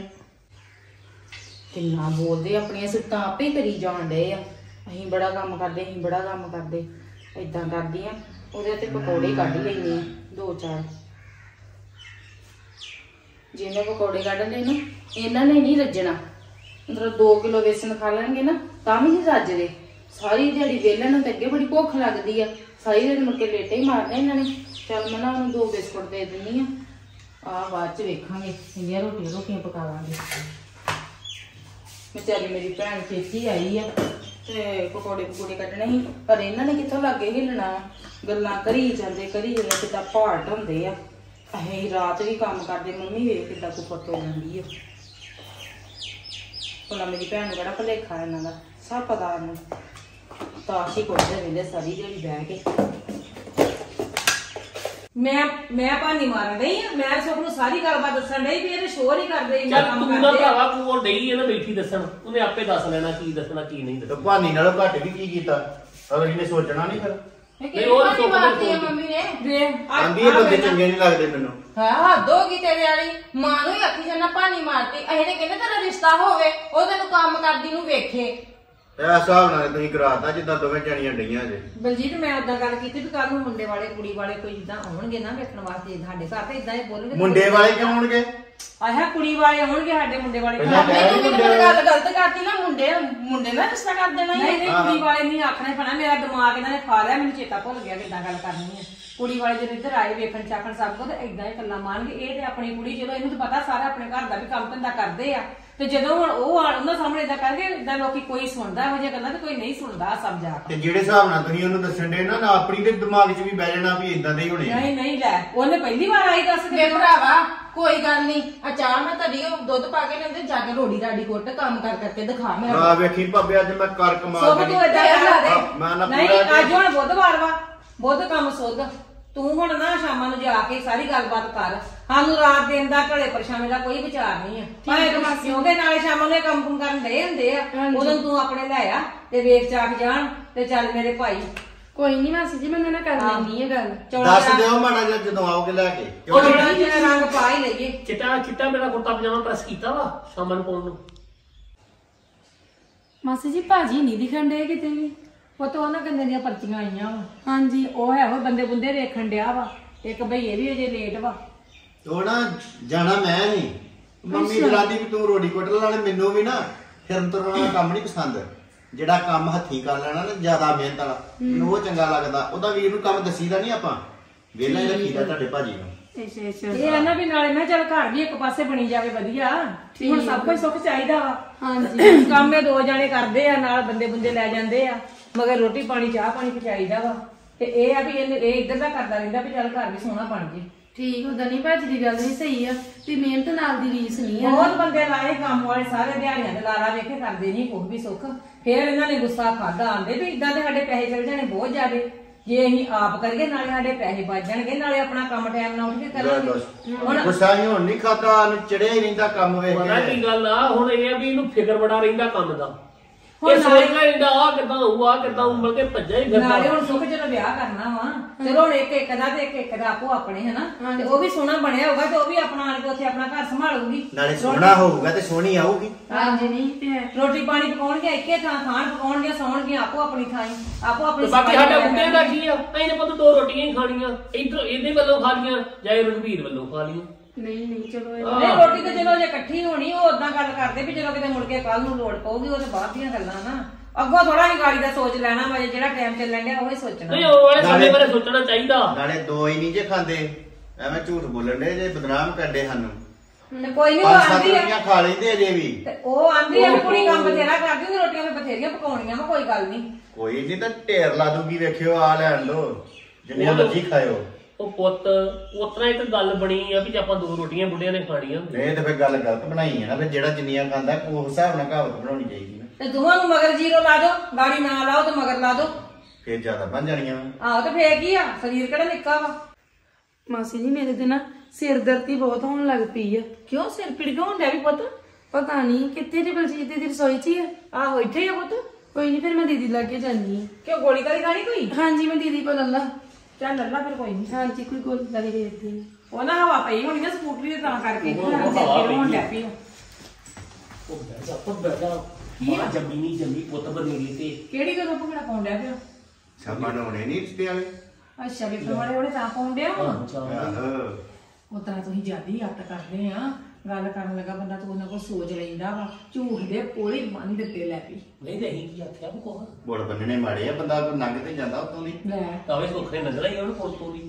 ਕਿੰਨਾ ਬੋਲਦੇ ਆਪਣੀਆਂ ਸਿੱਟਾਂ ਆਪੇ ਕਰੀ ਜਾਣ ਡਏ ਆ। ਅਸੀਂ ਬੜਾ ਕੰਮ ਕਰਦੇ ਅਸੀਂ ਬੜਾ ਕੰਮ ਕਰਦੇ ਏਦਾਂ ਕਰਦੀਆਂ ਉਹਦੇ ਤੇ ਪਕੌੜੇ ਕੱਢ ਲੈਂਦੇ ਆ ਦੋ ਚਾਰ। ਜੇ ਮੈਂ ਪਕੌੜੇ ਕੱਢ ਲਏ ਨਾ ਇਹਨਾਂ ਨੇ ਨਹੀਂ ਰੱਜਣਾ, ਮਤਲਬ ਦੋ ਕਿਲੋ ਵੇਸਣ ਖਾ ਲੈਣਗੇ ਨਾ ਤਾਂ ਵੀ ਨਹੀਂ ਰੱਜਦੇ। ਸਾਰੀ ਦਿਹਾੜੀ ਵੇਲਣ ਨੂੰ ਤੇ ਅੱਗੇ ਬੜੀ ਭੁੱਖ ਲੱਗਦੀ ਆ, ਸਾਰੀ ਦਿਨ ਮੁੜ ਕੇ ਲੇਟੇ ਹੀ ਮਾਰਨੇ ਇਹਨਾਂ ਨੇ। ਚੱਲ ਮੈਂ ਨਾ ਉਹਨੂੰ ਦੋ ਬਿਸਕੁਟ ਦੇ ਦਿੰਦੀ ਆ, ਆ ਬਾਅਦ ਚ ਵੇਖਾਂਗੇ ਇੰਨੀਆਂ ਰੋਟੀਆਂ ਰੋਟੀਆਂ ਪਕਾ ਲਾਂਗੇ। ਵਿਚਾਰੀ ਮੇਰੀ ਭੈਣ ਛੇਤੀ ਆਈ ਆ ਤੇ ਪਕੌੜੇ ਪਕੌੜੇ ਕੱਢਣੇ ਸੀ ਪਰ ਇਹਨਾਂ ਨੇ ਕਿੱਥੋਂ ਲੱਗੇ ਹਿੱਲਣਾ। ਗੱਲਾਂ ਕਰੀ ਜਾਂਦੇ ਕਰੀ ਜਾਂਦੇ ਕਿੱਦਾਂ ਭਾਟ ਹੁੰਦੇ ਆ। ਅਸੀਂ ਰਾਤ ਵੀ ਕੰਮ ਕਰਦੇ, ਮੰਮੀ ਵੇਖ ਕਿੱਦਾਂ ਕੁੱਪਤ ਹੋ ਜਾਂਦੀ ਆ। ਭਲਾ ਮੇਰੀ ਭੈਣ ਨੂੰ ਕਿਹੜਾ ਭੁਲੇਖਾ ਇਹਨਾਂ ਦਾ, ਸਭ ਪਤਾ ਉਹਨੂੰ। ਤਾਸ਼ ਹੀ ਕੁੱਟਦੇ ਵੇਲੇ ਸਾਰੀ ਦਿਹਾੜੀ ਬਹਿ ਕੇ। ਮੈਂ ਮੈਂ ਭਾਨੀ ਮਾਰਨ ਡਈ ਆ, ਮੈਂ ਸੁੱਖ ਨੂੰ ਸਾਰੀ ਗੱਲਬਾਤ ਦੱਸਣ ਡਈ ਵੀ ਇਹਦੇ ਸ਼ੋਰ ਹੀ ਕਰਦੇ ਇੰਨਾ ਚੱਲ ਕੰਮ ਤੂੰ ਨਾ ਕਰਦੇ ਆ। ਭਰਾਵਾ ਤੂੰ ਉਹ ਡਈ ਹੈ ਨਾ ਬੈਠੀ ਦੱਸਣ, ਉਹਨੇ ਆਪੇ ਦੱਸ ਲੈਣਾ ਕੀ ਦੱਸਣਾ ਕੀ ਨਹੀਂ ਤੇ ਦੱਸਣਾ। ਭਾਨੀ ਨਾਲੋਂ ਘੱਟ ਵੀ ਕੀ ਕੀਤਾ, ਅਗਲੀ ਨੇ ਸੋਚਣਾ ਨਹੀਂ ਫਿਰ। ਨਹੀਂ ਉਹ ਤਾਂ ਸੁੱਖ ਮਾਰਦੀ ਆ ਨੂੰ ਮੰਮੀ ਨੇ। ਵੇਖ ਆਂਦੀ ਇਹ ਬੰਦੇ ਚੰਗੇ ਨਹੀਂ ਲੱਗਦੇ ਮੈਨੂੰ। ਹਾਂ ਹੱਦ ਹੋ ਗਈ ਤੇਰੇ ਵਾਲੀ। ਮਾਂ ਨੂੰ ਹੀ ਆਖੀ ਜਾਂਦਾ ਭਾਨੀ ਮਾਰਤੀ। ਅਸੀਂ ਤੇ ਕਹਿੰਦੇ ਤੇਰਾ ਰਿਸ਼ਤਾ ਹੋਵੇ ਉਹ ਤੈਨੂੰ ਕੰਮ ਕਰਦੀ ਨੂੰ ਵੇਖੇ। ਇਹ ਹਿਸਾਬ ਨਾਲ ਤੁਸੀਂ ਕਰਾਤਾ ਜਿੱਦਾਂ ਦੋਵੇਂ ਜਣੀਆਂ ਡਈਆਂ ਜੇ। ਬਲਜੀਤ ਮੈਂ ਉਦਾਂ ਗੱਲ ਕੀਤੀ ਵੀ ਕੱਲ ਨੂੰ ਮੁੰਡੇ ਵਾਲੇ ਕੁੜੀ ਵਾਲੇ ਕੋਈ ਜਿੱਦਾਂ ਆਉਣਗੇ ਨਾ ਵੇਖਣ ਵਾਸਤੇ ਸਾਡੇ ਘਰ ਤੇ ਇਦਾਂ ਹੀ ਬੋਲਣਗੇ। ਮੁੰਡੇ ਵਾਲੇ ਕਿਉਂ ਆਉਣਗੇ? ਆਹ ਕੁੜੀ ਵਾਲੇ ਆਉਣਗੇ ਸਾਡੇ ਮੁੰਡੇ ਵਾਲੇ ਪਹਿਲਾਂ ਘਰ। ਕਹਿ ਮੈਨੂੰ ਕਿਤੇ ਗੱਲ ਗਲਤ ਕਰਤੀ ਨਾ। ਮੁੰਡੇ ਮੁੰਡੇ ਨਾਲ ਰਿਸ਼ਤਾ ਕਰ ਦੇਣਾ ਹੀ ਨਹੀਂ ਆ। ਨਹੀਂ ਕੁੜੀ ਵਾਲੇ ਨਹੀਂ ਆਖਣਾ ਪੈਣਾ, ਮੇਰਾ ਦਿਮਾਗ ਇਹਨਾਂ ਨੇ ਖਾ ਲਿਆ, ਮੈਨੂੰ ਚੇਤਾ ਭੁੱਲ ਗਿਆ ਕਿੱਦਾਂ ਗੱਲ ਕਰਨੀ ਹੈ। ਕੁੜੀ ਵਾਲੇ ਜਦੋਂ ਇੱਧਰ ਆਏ ਵੇਖਣ ਚਾਖਣ ਸਭ ਕੁਝ ਏਦਾਂ ਹੀ ਗੱਲਾਂ ਮਾਰਨਗੇ। ਇਹ ਤੇ ਆਪਣੀ ਕੁੜੀ ਚਲੋ ਇਹਨੂੰ ਤਾਂ ਪਤਾ ਸਾਰਾ ਆਪਣੇ ਘਰ ਦਾ ਵੀ ਕੰਮ ਧੰਦਾ ਕਰਦੇ ਆ ਤੇ ਜਦੋਂ ਹੁਣ ਉਹ ਆਣ ਉਹਨਾਂ ਸਾਹਮਣੇ ਏਦਾਂ ਕਰਕੇ ਏਦਾਂ ਲੋਕੀ ਕੋਈ ਸੁਣਦਾ ਇਹੋ ਜਿਹੀਆਂ ਗੱਲਾਂ ਤੇ ਕੋਈ ਨਹੀਂ ਸੁਣਦਾ ਸਭ ਜਾ ਤੇ ਜਿਹੜੇ ਹਿਸਾਬ ਨਾਲ ਤੁਸੀਂ ਉਹਨੂੰ ਦੱਸਣ ਦੇ ਨਾ ਨਾ ਆਪਣੀ ਦੇ ਦਿਮਾਗ 'ਚ ਵੀ ਬਹਿ ਜਾਣਾ ਵੀ ਇਦਾਂ ਦੇ ਹੀ ਹੋਣੇ ਆ। ਨਹੀਂ ਨਹੀਂ ਲੈ ਉਹਨੇ ਪਹਿਲੀ ਵਾਰ ਆਈ ਦੱਸ ਕੇ ਮੇਰੇ ਭਰਾਵਾ ਕੋਈ ਗੱਲ ਨਹੀਂ। ਅਚਾਰ ਮੈਂ ਤੜੀ ਦੁੱਧ ਪਾ ਕੇ ਲੈਂਦੇ ਜਾ ਕੇ ਰੋੜੀ ਰਾਡੀ ਕੁੱਟ ਕੰਮ ਕਰ ਕਰਕੇ ਦਿਖਾ ਮੇਰਾ। ਆ ਵੇਖੀ ਭਾਬੀ ਅੱਜ ਮੈਂ ਕਰ ਕਮਾਲ ਸੁੱਧ ਤੂੰ ਏਦਾਂ ਕਰ ਦੇ। ਮੈਂ ਨਾ ਨਹੀਂ ਪੂਰਾ ਅੱਜ ਹੁਣ ਬੁੱਧਵਾਰ ਵਾ, ਬੁੱਧ ਕੰਮ ਸੁੱਧ। ਤੂੰ ਹੁਣ ਨਾ ਸ਼ਾਮਾਂ ਨੂੰ ਜਾ ਕੇ ਸਾਰੀ ਗੱਲਬਾਤ ਕਰ। ਸਾਨੂੰ ਰਾਤ ਦਿਨ ਦਾ ਘੜੇ ਪਰਛਾਵੇਂ ਦਾ ਕੋਈ ਵਿਚਾਰ ਨਹੀਂ ਆ। ਭਾਵੇਂ ਤੂੰ ਕਿਉਂਕਿ ਨਾਲੇ ਸ਼ਾਮਾਂ ਨੂੰ ਇਹ ਕੰਮ ਕੁਮ ਕਰਨ ਦੇ ਹੁੰਦੇ ਆ, ਉਦੋਂ ਤੂੰ ਆਪਣੇ ਲੈ ਆ ਤੇ ਵੇਖ ਚਾਖ ਜਾਣ ਤੇ ਚੱਲ ਮੇਰੇ ਭਾਈ। ਕੋਈ ਨਹੀਂ ਮਾਸੀ ਜੀ ਮੈਂ ਨਾ ਕਰ ਲੈਂਦੀ ਆ ਗੱਲ। ਚੌੜਾ ਦੱਸ ਦਿਓ ਮਾੜਾ ਜਿਹਾ ਜਦੋਂ ਆਓਗੇ ਲੈ ਕੇ। ਉਹ ਜਿਹੜਾ ਜਿਹੜਾ ਰੰਗ ਪਾ ਹੀ ਲਈਏ। ਚਿੱਟਾ ਚਿੱਟਾ ਮੇਰਾ ਕੁੜਤਾ ਪਜਾਮਾ ਪ੍ਰੈਸ ਕੀਤਾ ਵਾ ਸ਼ਾਮਾਂ ਨੂੰ ਪਾਉਣ ਨੂੰ। ਮਾਸੀ ਜੀ ਭਾਜੀ ਨਹੀਂ ਦਿਖਣ ਦੇ ਕਿਤੇ ਵੀ। ਉਹ ਤਾਂ ਉਹਨਾਂ ਕੰਨੇ ਦੀਆਂ ਪਰਚੀਆਂ ਆਈਆਂ ਵਾ। ਹਾਂਜੀ ਉਹ ਹੈ ਉਹ ਬੰਦੇ ਬੁੰਦੇ ਵੇਖਣ ਡਿਆ ਵਾ। ਇੱਕ ਭਈਏ ਵੀ ਅਜੇ ਲੇਟ ਵਾ। ਉਹ ਨਾ ਜਾਣਾ ਮੈਂ ਨਹੀਂ, ਮੰਮੀ ਜਲਾਦੀ ਵੀ ਤੂੰ ਰੋੜੀ ਕੁੱਟ ਲਾਣੇ। ਮੈਨੂੰ ਵੀ ਨਾ ਫਿਰਨ ਤੁਰਨ ਵਾਲਾ ਕੰਮ ਨਹੀਂ ਪਸੰਦ। ਜਿਹੜਾ ਕੰਮ ਹੱਥੀਂ ਕਰ ਲੈਣਾ ਨਾ ਜ਼ਿਆਦਾ ਮਿਹਨਤ ਵਾਲਾ ਮੈਨੂੰ ਉਹ ਚੰਗਾ ਲੱਗਦਾ। ਉਹਦਾ ਵੀਰ ਨੂੰ ਕੰਮ ਦਸੀਦਾ ਨਹੀਂ, ਆਪਾਂ ਵਿਹਲਾ ਹੀ ਰੱਖੀਦਾ ਤੁਹਾਡੇ ਭਾਜੀ ਨੂੰ। ਅੱਛਾ ਅੱਛਾ ਇਹ ਆ ਨਾ ਵੀ ਨਾਲੇ ਮੈਂ ਚੱਲ ਘਰ ਵੀ ਇੱਕ ਪਾਸੇ ਬਣੀ ਜਾਵੇ ਵਧੀਆ। ਹੁਣ ਸਭ ਕੁਝ ਸੁੱਖ ਚਾਹੀਦਾ ਵਾ। ਹਾਂਜੀ ਕੰਮ ਇਹ ਦੋ ਜਾਣੇ ਕਰਦੇ ਆ, ਨਾਲ ਬੰਦੇ ਬੰਦੇ ਲੈ ਜਾਂਦੇ ਆ, ਮਗਰ ਰੋਟੀ ਪਾਣੀ ਚਾਹ ਪਾਣੀ ਪਚਾਈਦਾ ਵਾ। ਤੇ ਇਹ ਆ ਵੀ ਇਹਨੇ ਇਹ ਇੱਧਰ ਦਾ ਕਰਦਾ ਰਹਿੰਦਾ ਵੀ ਚੱਲ ਘਰ ਵੀ ਸੋਹਣਾ ਬਣ ਜੇ। ਠੀਕ ਉਹਦਾ ਨਹੀਂ ਭਾਜੀ ਦੀ ਗੱਲ ਨਹੀਂ ਸਹੀ ਆ ਵੀ ਮਿਹਨਤ ਨਾਲ ਦੀ ਰੀਸ ਨਹੀਂ ਆ। ਬਹੁਤ ਬੰਦੇ ਲਾਏ ਕੰਮ ਵਾਲੇ ਸਾਰੇ ਦਿਹਾੜੀਆਂ ਦੇ ਲਾਰਾ ਵੇਖੇ ਕਰਦੇ ਨਹੀਂ ਕੁਝ ਵੀ ਸੁੱਖ। ਫੇਰ ਇਹਨਾਂ ਨੇ ਗੁੱਸਾ ਖਾਦਾ ਆਂਦੇ ਵੀ ਇਦਾਂ ਤੇ ਸਾਡੇ ਪੈਸੇ ਚਲ ਜਾਣੇ ਬਹੁਤ ਜ਼ਿਆਦੇ। ਜੇ ਅਸੀਂ ਆਪ ਕਰੀਏ ਨਾਲੇ ਸਾਡੇ ਪੈਸੇ ਬਚ ਜਾਣਗੇ, ਨਾਲੇ ਆਪਣਾ ਕੰਮ ਟਾਈਮ ਨਾਲ ਉੱਠ ਕੇ ਕਰਾਂਗੇ। ਹੁਣ ਗੁੱਸਾ ਹੀ ਹੁਣ ਨਹੀਂ ਖਾਦਾ, ਨੂੰ ਚੜਿਆ ਹੀ ਰਹਿੰਦਾ ਕੰਮ ਵੇਖ ਪਤਾ ਕੇ। ਕੀ ਗੱਲ ਆ ਹੁਣ ਇਹ ਆ ਵੀ ਇਹਨੂੰ ਫਿਕਰ ਬੜਾ ਰਹਿੰਦਾ ਕੰਮ ਦਾ। ਇਹ ਸੋਚਦਾ ਰਹਿੰਦਾ ਆ ਕਿੱਦਾਂ ਹੋਊ ਆ ਕਿੱਦਾਂ ਹੋਊ, ਬਲਕਿ ਭੱਜਾ ਹੀ ਫਿਰਦਾ। ਨਾਲੇ ਹੁਣ ਸੁੱਖ ਜਦੋਂ ਵਿਆਹ ਕਰਨਾ ਵਾ, ਚਲੋ ਹੁਣ ਇੱਕ ਇੱਕ ਦਾ ਤੇ ਇੱਕ ਇੱਕ ਦਾ ਆਪੋ ਆਪਣੇ ਹਨਾ, ਤੇ ਉਹ ਵੀ ਸੋਹਣਾ ਬਣਿਆ ਹੋਊਗਾ ਤੇ ਉਹ ਵੀ ਆਪਣਾ ਆਣ ਕੇ ਉੱਥੇ ਆਪਣਾ ਘਰ ਸੰਭਾਲੂਗੀ। ਨਾਲੇ ਸੋਹਣਾ ਹੋਊਗਾ ਤੇ ਸੋਹਣੀ ਆਊਗੀ। ਹਾਂਜੀ ਨਹੀਂ ਤੇ ਹੈ। ਰੋਟੀ ਪਾਣੀ ਪਕਾਉਣਗੇ ਇੱਕੇ ਥਾਂ, ਖਾਣ ਪਕਾਉਣਗੇ, ਸੌਣਗੇ ਆਪੋ ਆਪਣੀ ਥਾਂ ਹੀ, ਆਪੋ ਆਪਣੀ ਤੇ ਬਾਕੀ ਸਫਾਈ ਸਾਡਾ ਕਰਿਆ ਮੁੰਡੇ ਦਾ ਕੀ ਆ, ਇਹਨੇ ਪੁੱਤ ਦੋ ਰੋਟੀਆਂ ਹੀ ਖਾਣੀਆਂ, ਇੱਧਰ ਇਹਦੇ ਵੱਲੋਂ ਖਾ ਲੀਆਂ ਜਾਂ ਇਹ ਰਘਵੀਰ ਵੱਲੋਂ ਖਾ ਲੀਆਂ। ਨਹੀਂ ਨਹੀਂ ਚਲੋ ਇਹ- ਨਹੀਂ ਰੋਟੀ ਤੇ ਜਦੋਂ ਜੇ ਇਕੱਠੀ ਹੋਣੀ ਉਹ ਉਦਾਂ ਗੱਲ ਕਰਦੇ ਵੀ ਜਦੋਂ ਕਿਤੇ ਮੁੜ ਕੇ ਕੱਲ ਨੂੰ ਲੋੜ ਪਊਗੀ, ਉਹ ਤੇ ਬਾਅਦ ਦੀਆਂ ਗੱਲਾਂ ਨਾ। ਅੱਗੋਂ ਥੋੜਾ ਹੀ ਗਾੜੀ ਦਾ ਸੋਚ ਲੈਣਾ ਵਾ, ਜਿਹੜਾ ਟਾਈਮ ਚੱਲਣ ਡਿਆ ਉਹ ਹੀ ਸੋਚਣਾ। ਨਹੀਂ ਉਹ ਵਾਲੇ ਸਮੇਂ ਬਾਰੇ ਸੋਚਣਾ ਚਾਹੀਦਾ। ਨਾਲੇ ਦੋ ਹੀ ਨਹੀਂ ਜੇ ਖਾਂਦੇ, ਐਵੇਂ ਝੂਠ ਬੋਲਣ ਦੇ ਜੇ ਬਦਨਾਮ ਕਰਦੇ ਸਾਨੂੰ। ਤੇ ਕੋਈ ਨਹੀਂ ਉਹ ਪੰਜ ਸੱਤ ਆਂਦੀ ਆ ਰੋਟੀਆਂ ਖਾ ਲੈਂਦੇ ਅਜੇ ਵੀ। ਤੇ ਉਹ ਆਂਦੀ ਆ ਵੀ ਕੁੜੀ ਕੰਮ ਬਥੇਰਾ ਕਰਦੀ ਹੁੰਦੀ, ਰੋਟੀਆਂ ਤੇ ਬਥੇਰੀਆਂ ਪਕਾਉਣੀਆਂ ਵਾ, ਕੋਈ ਗੱਲ ਨਹੀਂ। ਕੋਈ ਨਹੀਂ ਤਾਂ ਢੇਰ ਲਾ ਦੂਗੀ, ਵੇਖਿਓ ਆ ਲੈਣ ਦੋ ਜਿੰਨੀਆਂ ਮਰਜ਼ੀ ਖਾਇਓ। ਉਹ ਪੁੱਤ ਉਤਰਾ ਇੱਕ ਗੱਲ ਬਣੀ ਆ ਵੀ ਜੇ ਆਪਾਂ ਦੋ ਰੋਟੀਆਂ ਬੁੱਢਿਆਂ ਨੇ ਖਾਣੀਆਂ ਹੁੰਦੀਆਂ। ਇਹ ਤੇ ਫਿਰ ਗੱਲ ਗਲਤ ਬਣਾਈ ਹੈ ਨਾ, ਫਿਰ ਜਿਹੜਾ ਜਿੰਨੀਆਂ ਖਾਂਦਾ ਉਸ ਹਿਸਾਬ ਨਾਲ ਕਹਾਵਤ ਬਣਾਉਣੀ ਚਾਹੀਦੀ ਨਾ। ਤੇ ਦੋਵਾਂ ਨੂੰ ਮਗਰ ਜੀਰੋ ਲਾ ਦੋ, ਗਾੜੀ ਨਾ ਲਾਓ ਤੇ ਮਗਰ ਲਾ ਦੋ, ਫਿਰ ਜ਼ਿਆਦਾ ਬਣ ਜਾਣੀਆਂ। ਆਹੋ ਤੇ ਫੇਰ ਕੀ ਆ, ਸਰੀਰ ਕਿਹੜਾ ਨਿੱਕਾ ਵਾ। ਮਾਸੀ ਜੀ ਮੇਰੇ ਤੇ ਨਾ ਸਿਰ ਦਰਦੀ ਬਹੁਤ ਹੋਣ ਲੱਗ ਪਈ ਆ। ਕਿਉਂ ਸਿਰ ਪੀੜ ਕਿਉਂ ਹੁੰਦਾ ਵੀ ਪੁੱਤ? ਪਤਾ ਨਹੀਂ ਕਿੱਥੇ ਜੀ ਬਲਜੀਤ ਦੀ ਰਸੋਈ 'ਚ ਹੀ ਆ। ਆਹੋ ਇੱਥੇ ਹੀ ਆ ਪੁੱਤ। ਕੋਈ ਨਹੀਂ ਫਿਰ ਮੈਂ ਦੀਦੀ ਲਾਗੇ ਜਾਂਦੀ ਆ। ਕਿਉਂ ਗੋਲੀ ਕਾਲੀ ਖਾਣੀ ਕੋਈ? ਹਾਂਜੀ ਮੈਂ ਦੀਦੀ ਕੋਲ ਲੱਲਾ। ਚੱਲ ਲੱਲਾ ਫਿਰ ਕੋਈ ਨਹੀਂ। ਹਾਂਜੀ ਕੋਈ ਗੋਲੀ ਲਾਗੇ ਵੇਖਦੀ ਆ। ਉਹ ਨਾ ਹਵਾ ਪਈ ਹੋਣੀ ਨਾ ਸਕੂਟਰੀ ਦੇ ਤਾਂ ਕਰਕੇ ਉਹ ਸਿਰ ਹਵਾ ਪੀੜ ਹੋਣ ਪਈ ਆ। ਲੱਗ ਪਈ ਆ। ਉਹ ਬਹਿ ਜਾ ਪੁੱਤ ਬਹਿ ਜਾ, ਮਾਂ ਜੰਮੀ ਨਹੀਂ ਜੰਮੀ ਪੁੱਤ ਬਨੇਗੀ ਤੇ ਕਿਹੜੀ ਗੱਲੋਂ ਭੰਗੜਾ ਪਾਉਣ ਡਿਆ ਪਿਆ? ਸਾਬਾ ਬਣਾਉਣੇ ਨਹੀਂ ਰਿਸ਼ਤੇ ਵਾਲੇ। ਅੱਛਾ ਵੀ ਵਾਲੇ ਉਹਨੇ ਤਾਂ ਪਾਉਣ ਡਿਆ ਵਾ। ਹਾਂ ਚਾਹ ਆਹੋ ਉਹ ਤਰ੍ਹਾਂ ਤੁਸੀਂ ਜਿਆਦੀ ਹੱਥ ਕਰਦੇ ਆ, ਗੱਲ ਕਰਨ ਲੱਗਾ ਬੰਦਾ ਤਾਂ ਉਹਨਾਂ ਕੋਲ ਸੋਚ ਲੈਂਦਾ ਵਾ। ਝੂਠ ਦੇ ਕੋਲੇ ਬੰਨ ਦਿੱਤੇ ਲੈ ਪਈ। ਨਹੀਂ ਨਹੀਂ ਕੀ ਆਖਿਆ ਉਹ ਕੋਹ ਬੋਲ ਬੰਨਣੇ ਮਾੜੇ ਆ, ਬੰਦਾ ਨੰਗ ਤੇ ਜਾਂਦਾ ਉਤੋਂ ਦੀ। ਲੈ ਤਾਵੇ ਸੁੱਖੇ ਨਜ਼ਰ ਆਈ ਉਹਨੂੰ ਕੋਲ ਤੋਂ ਦੀ।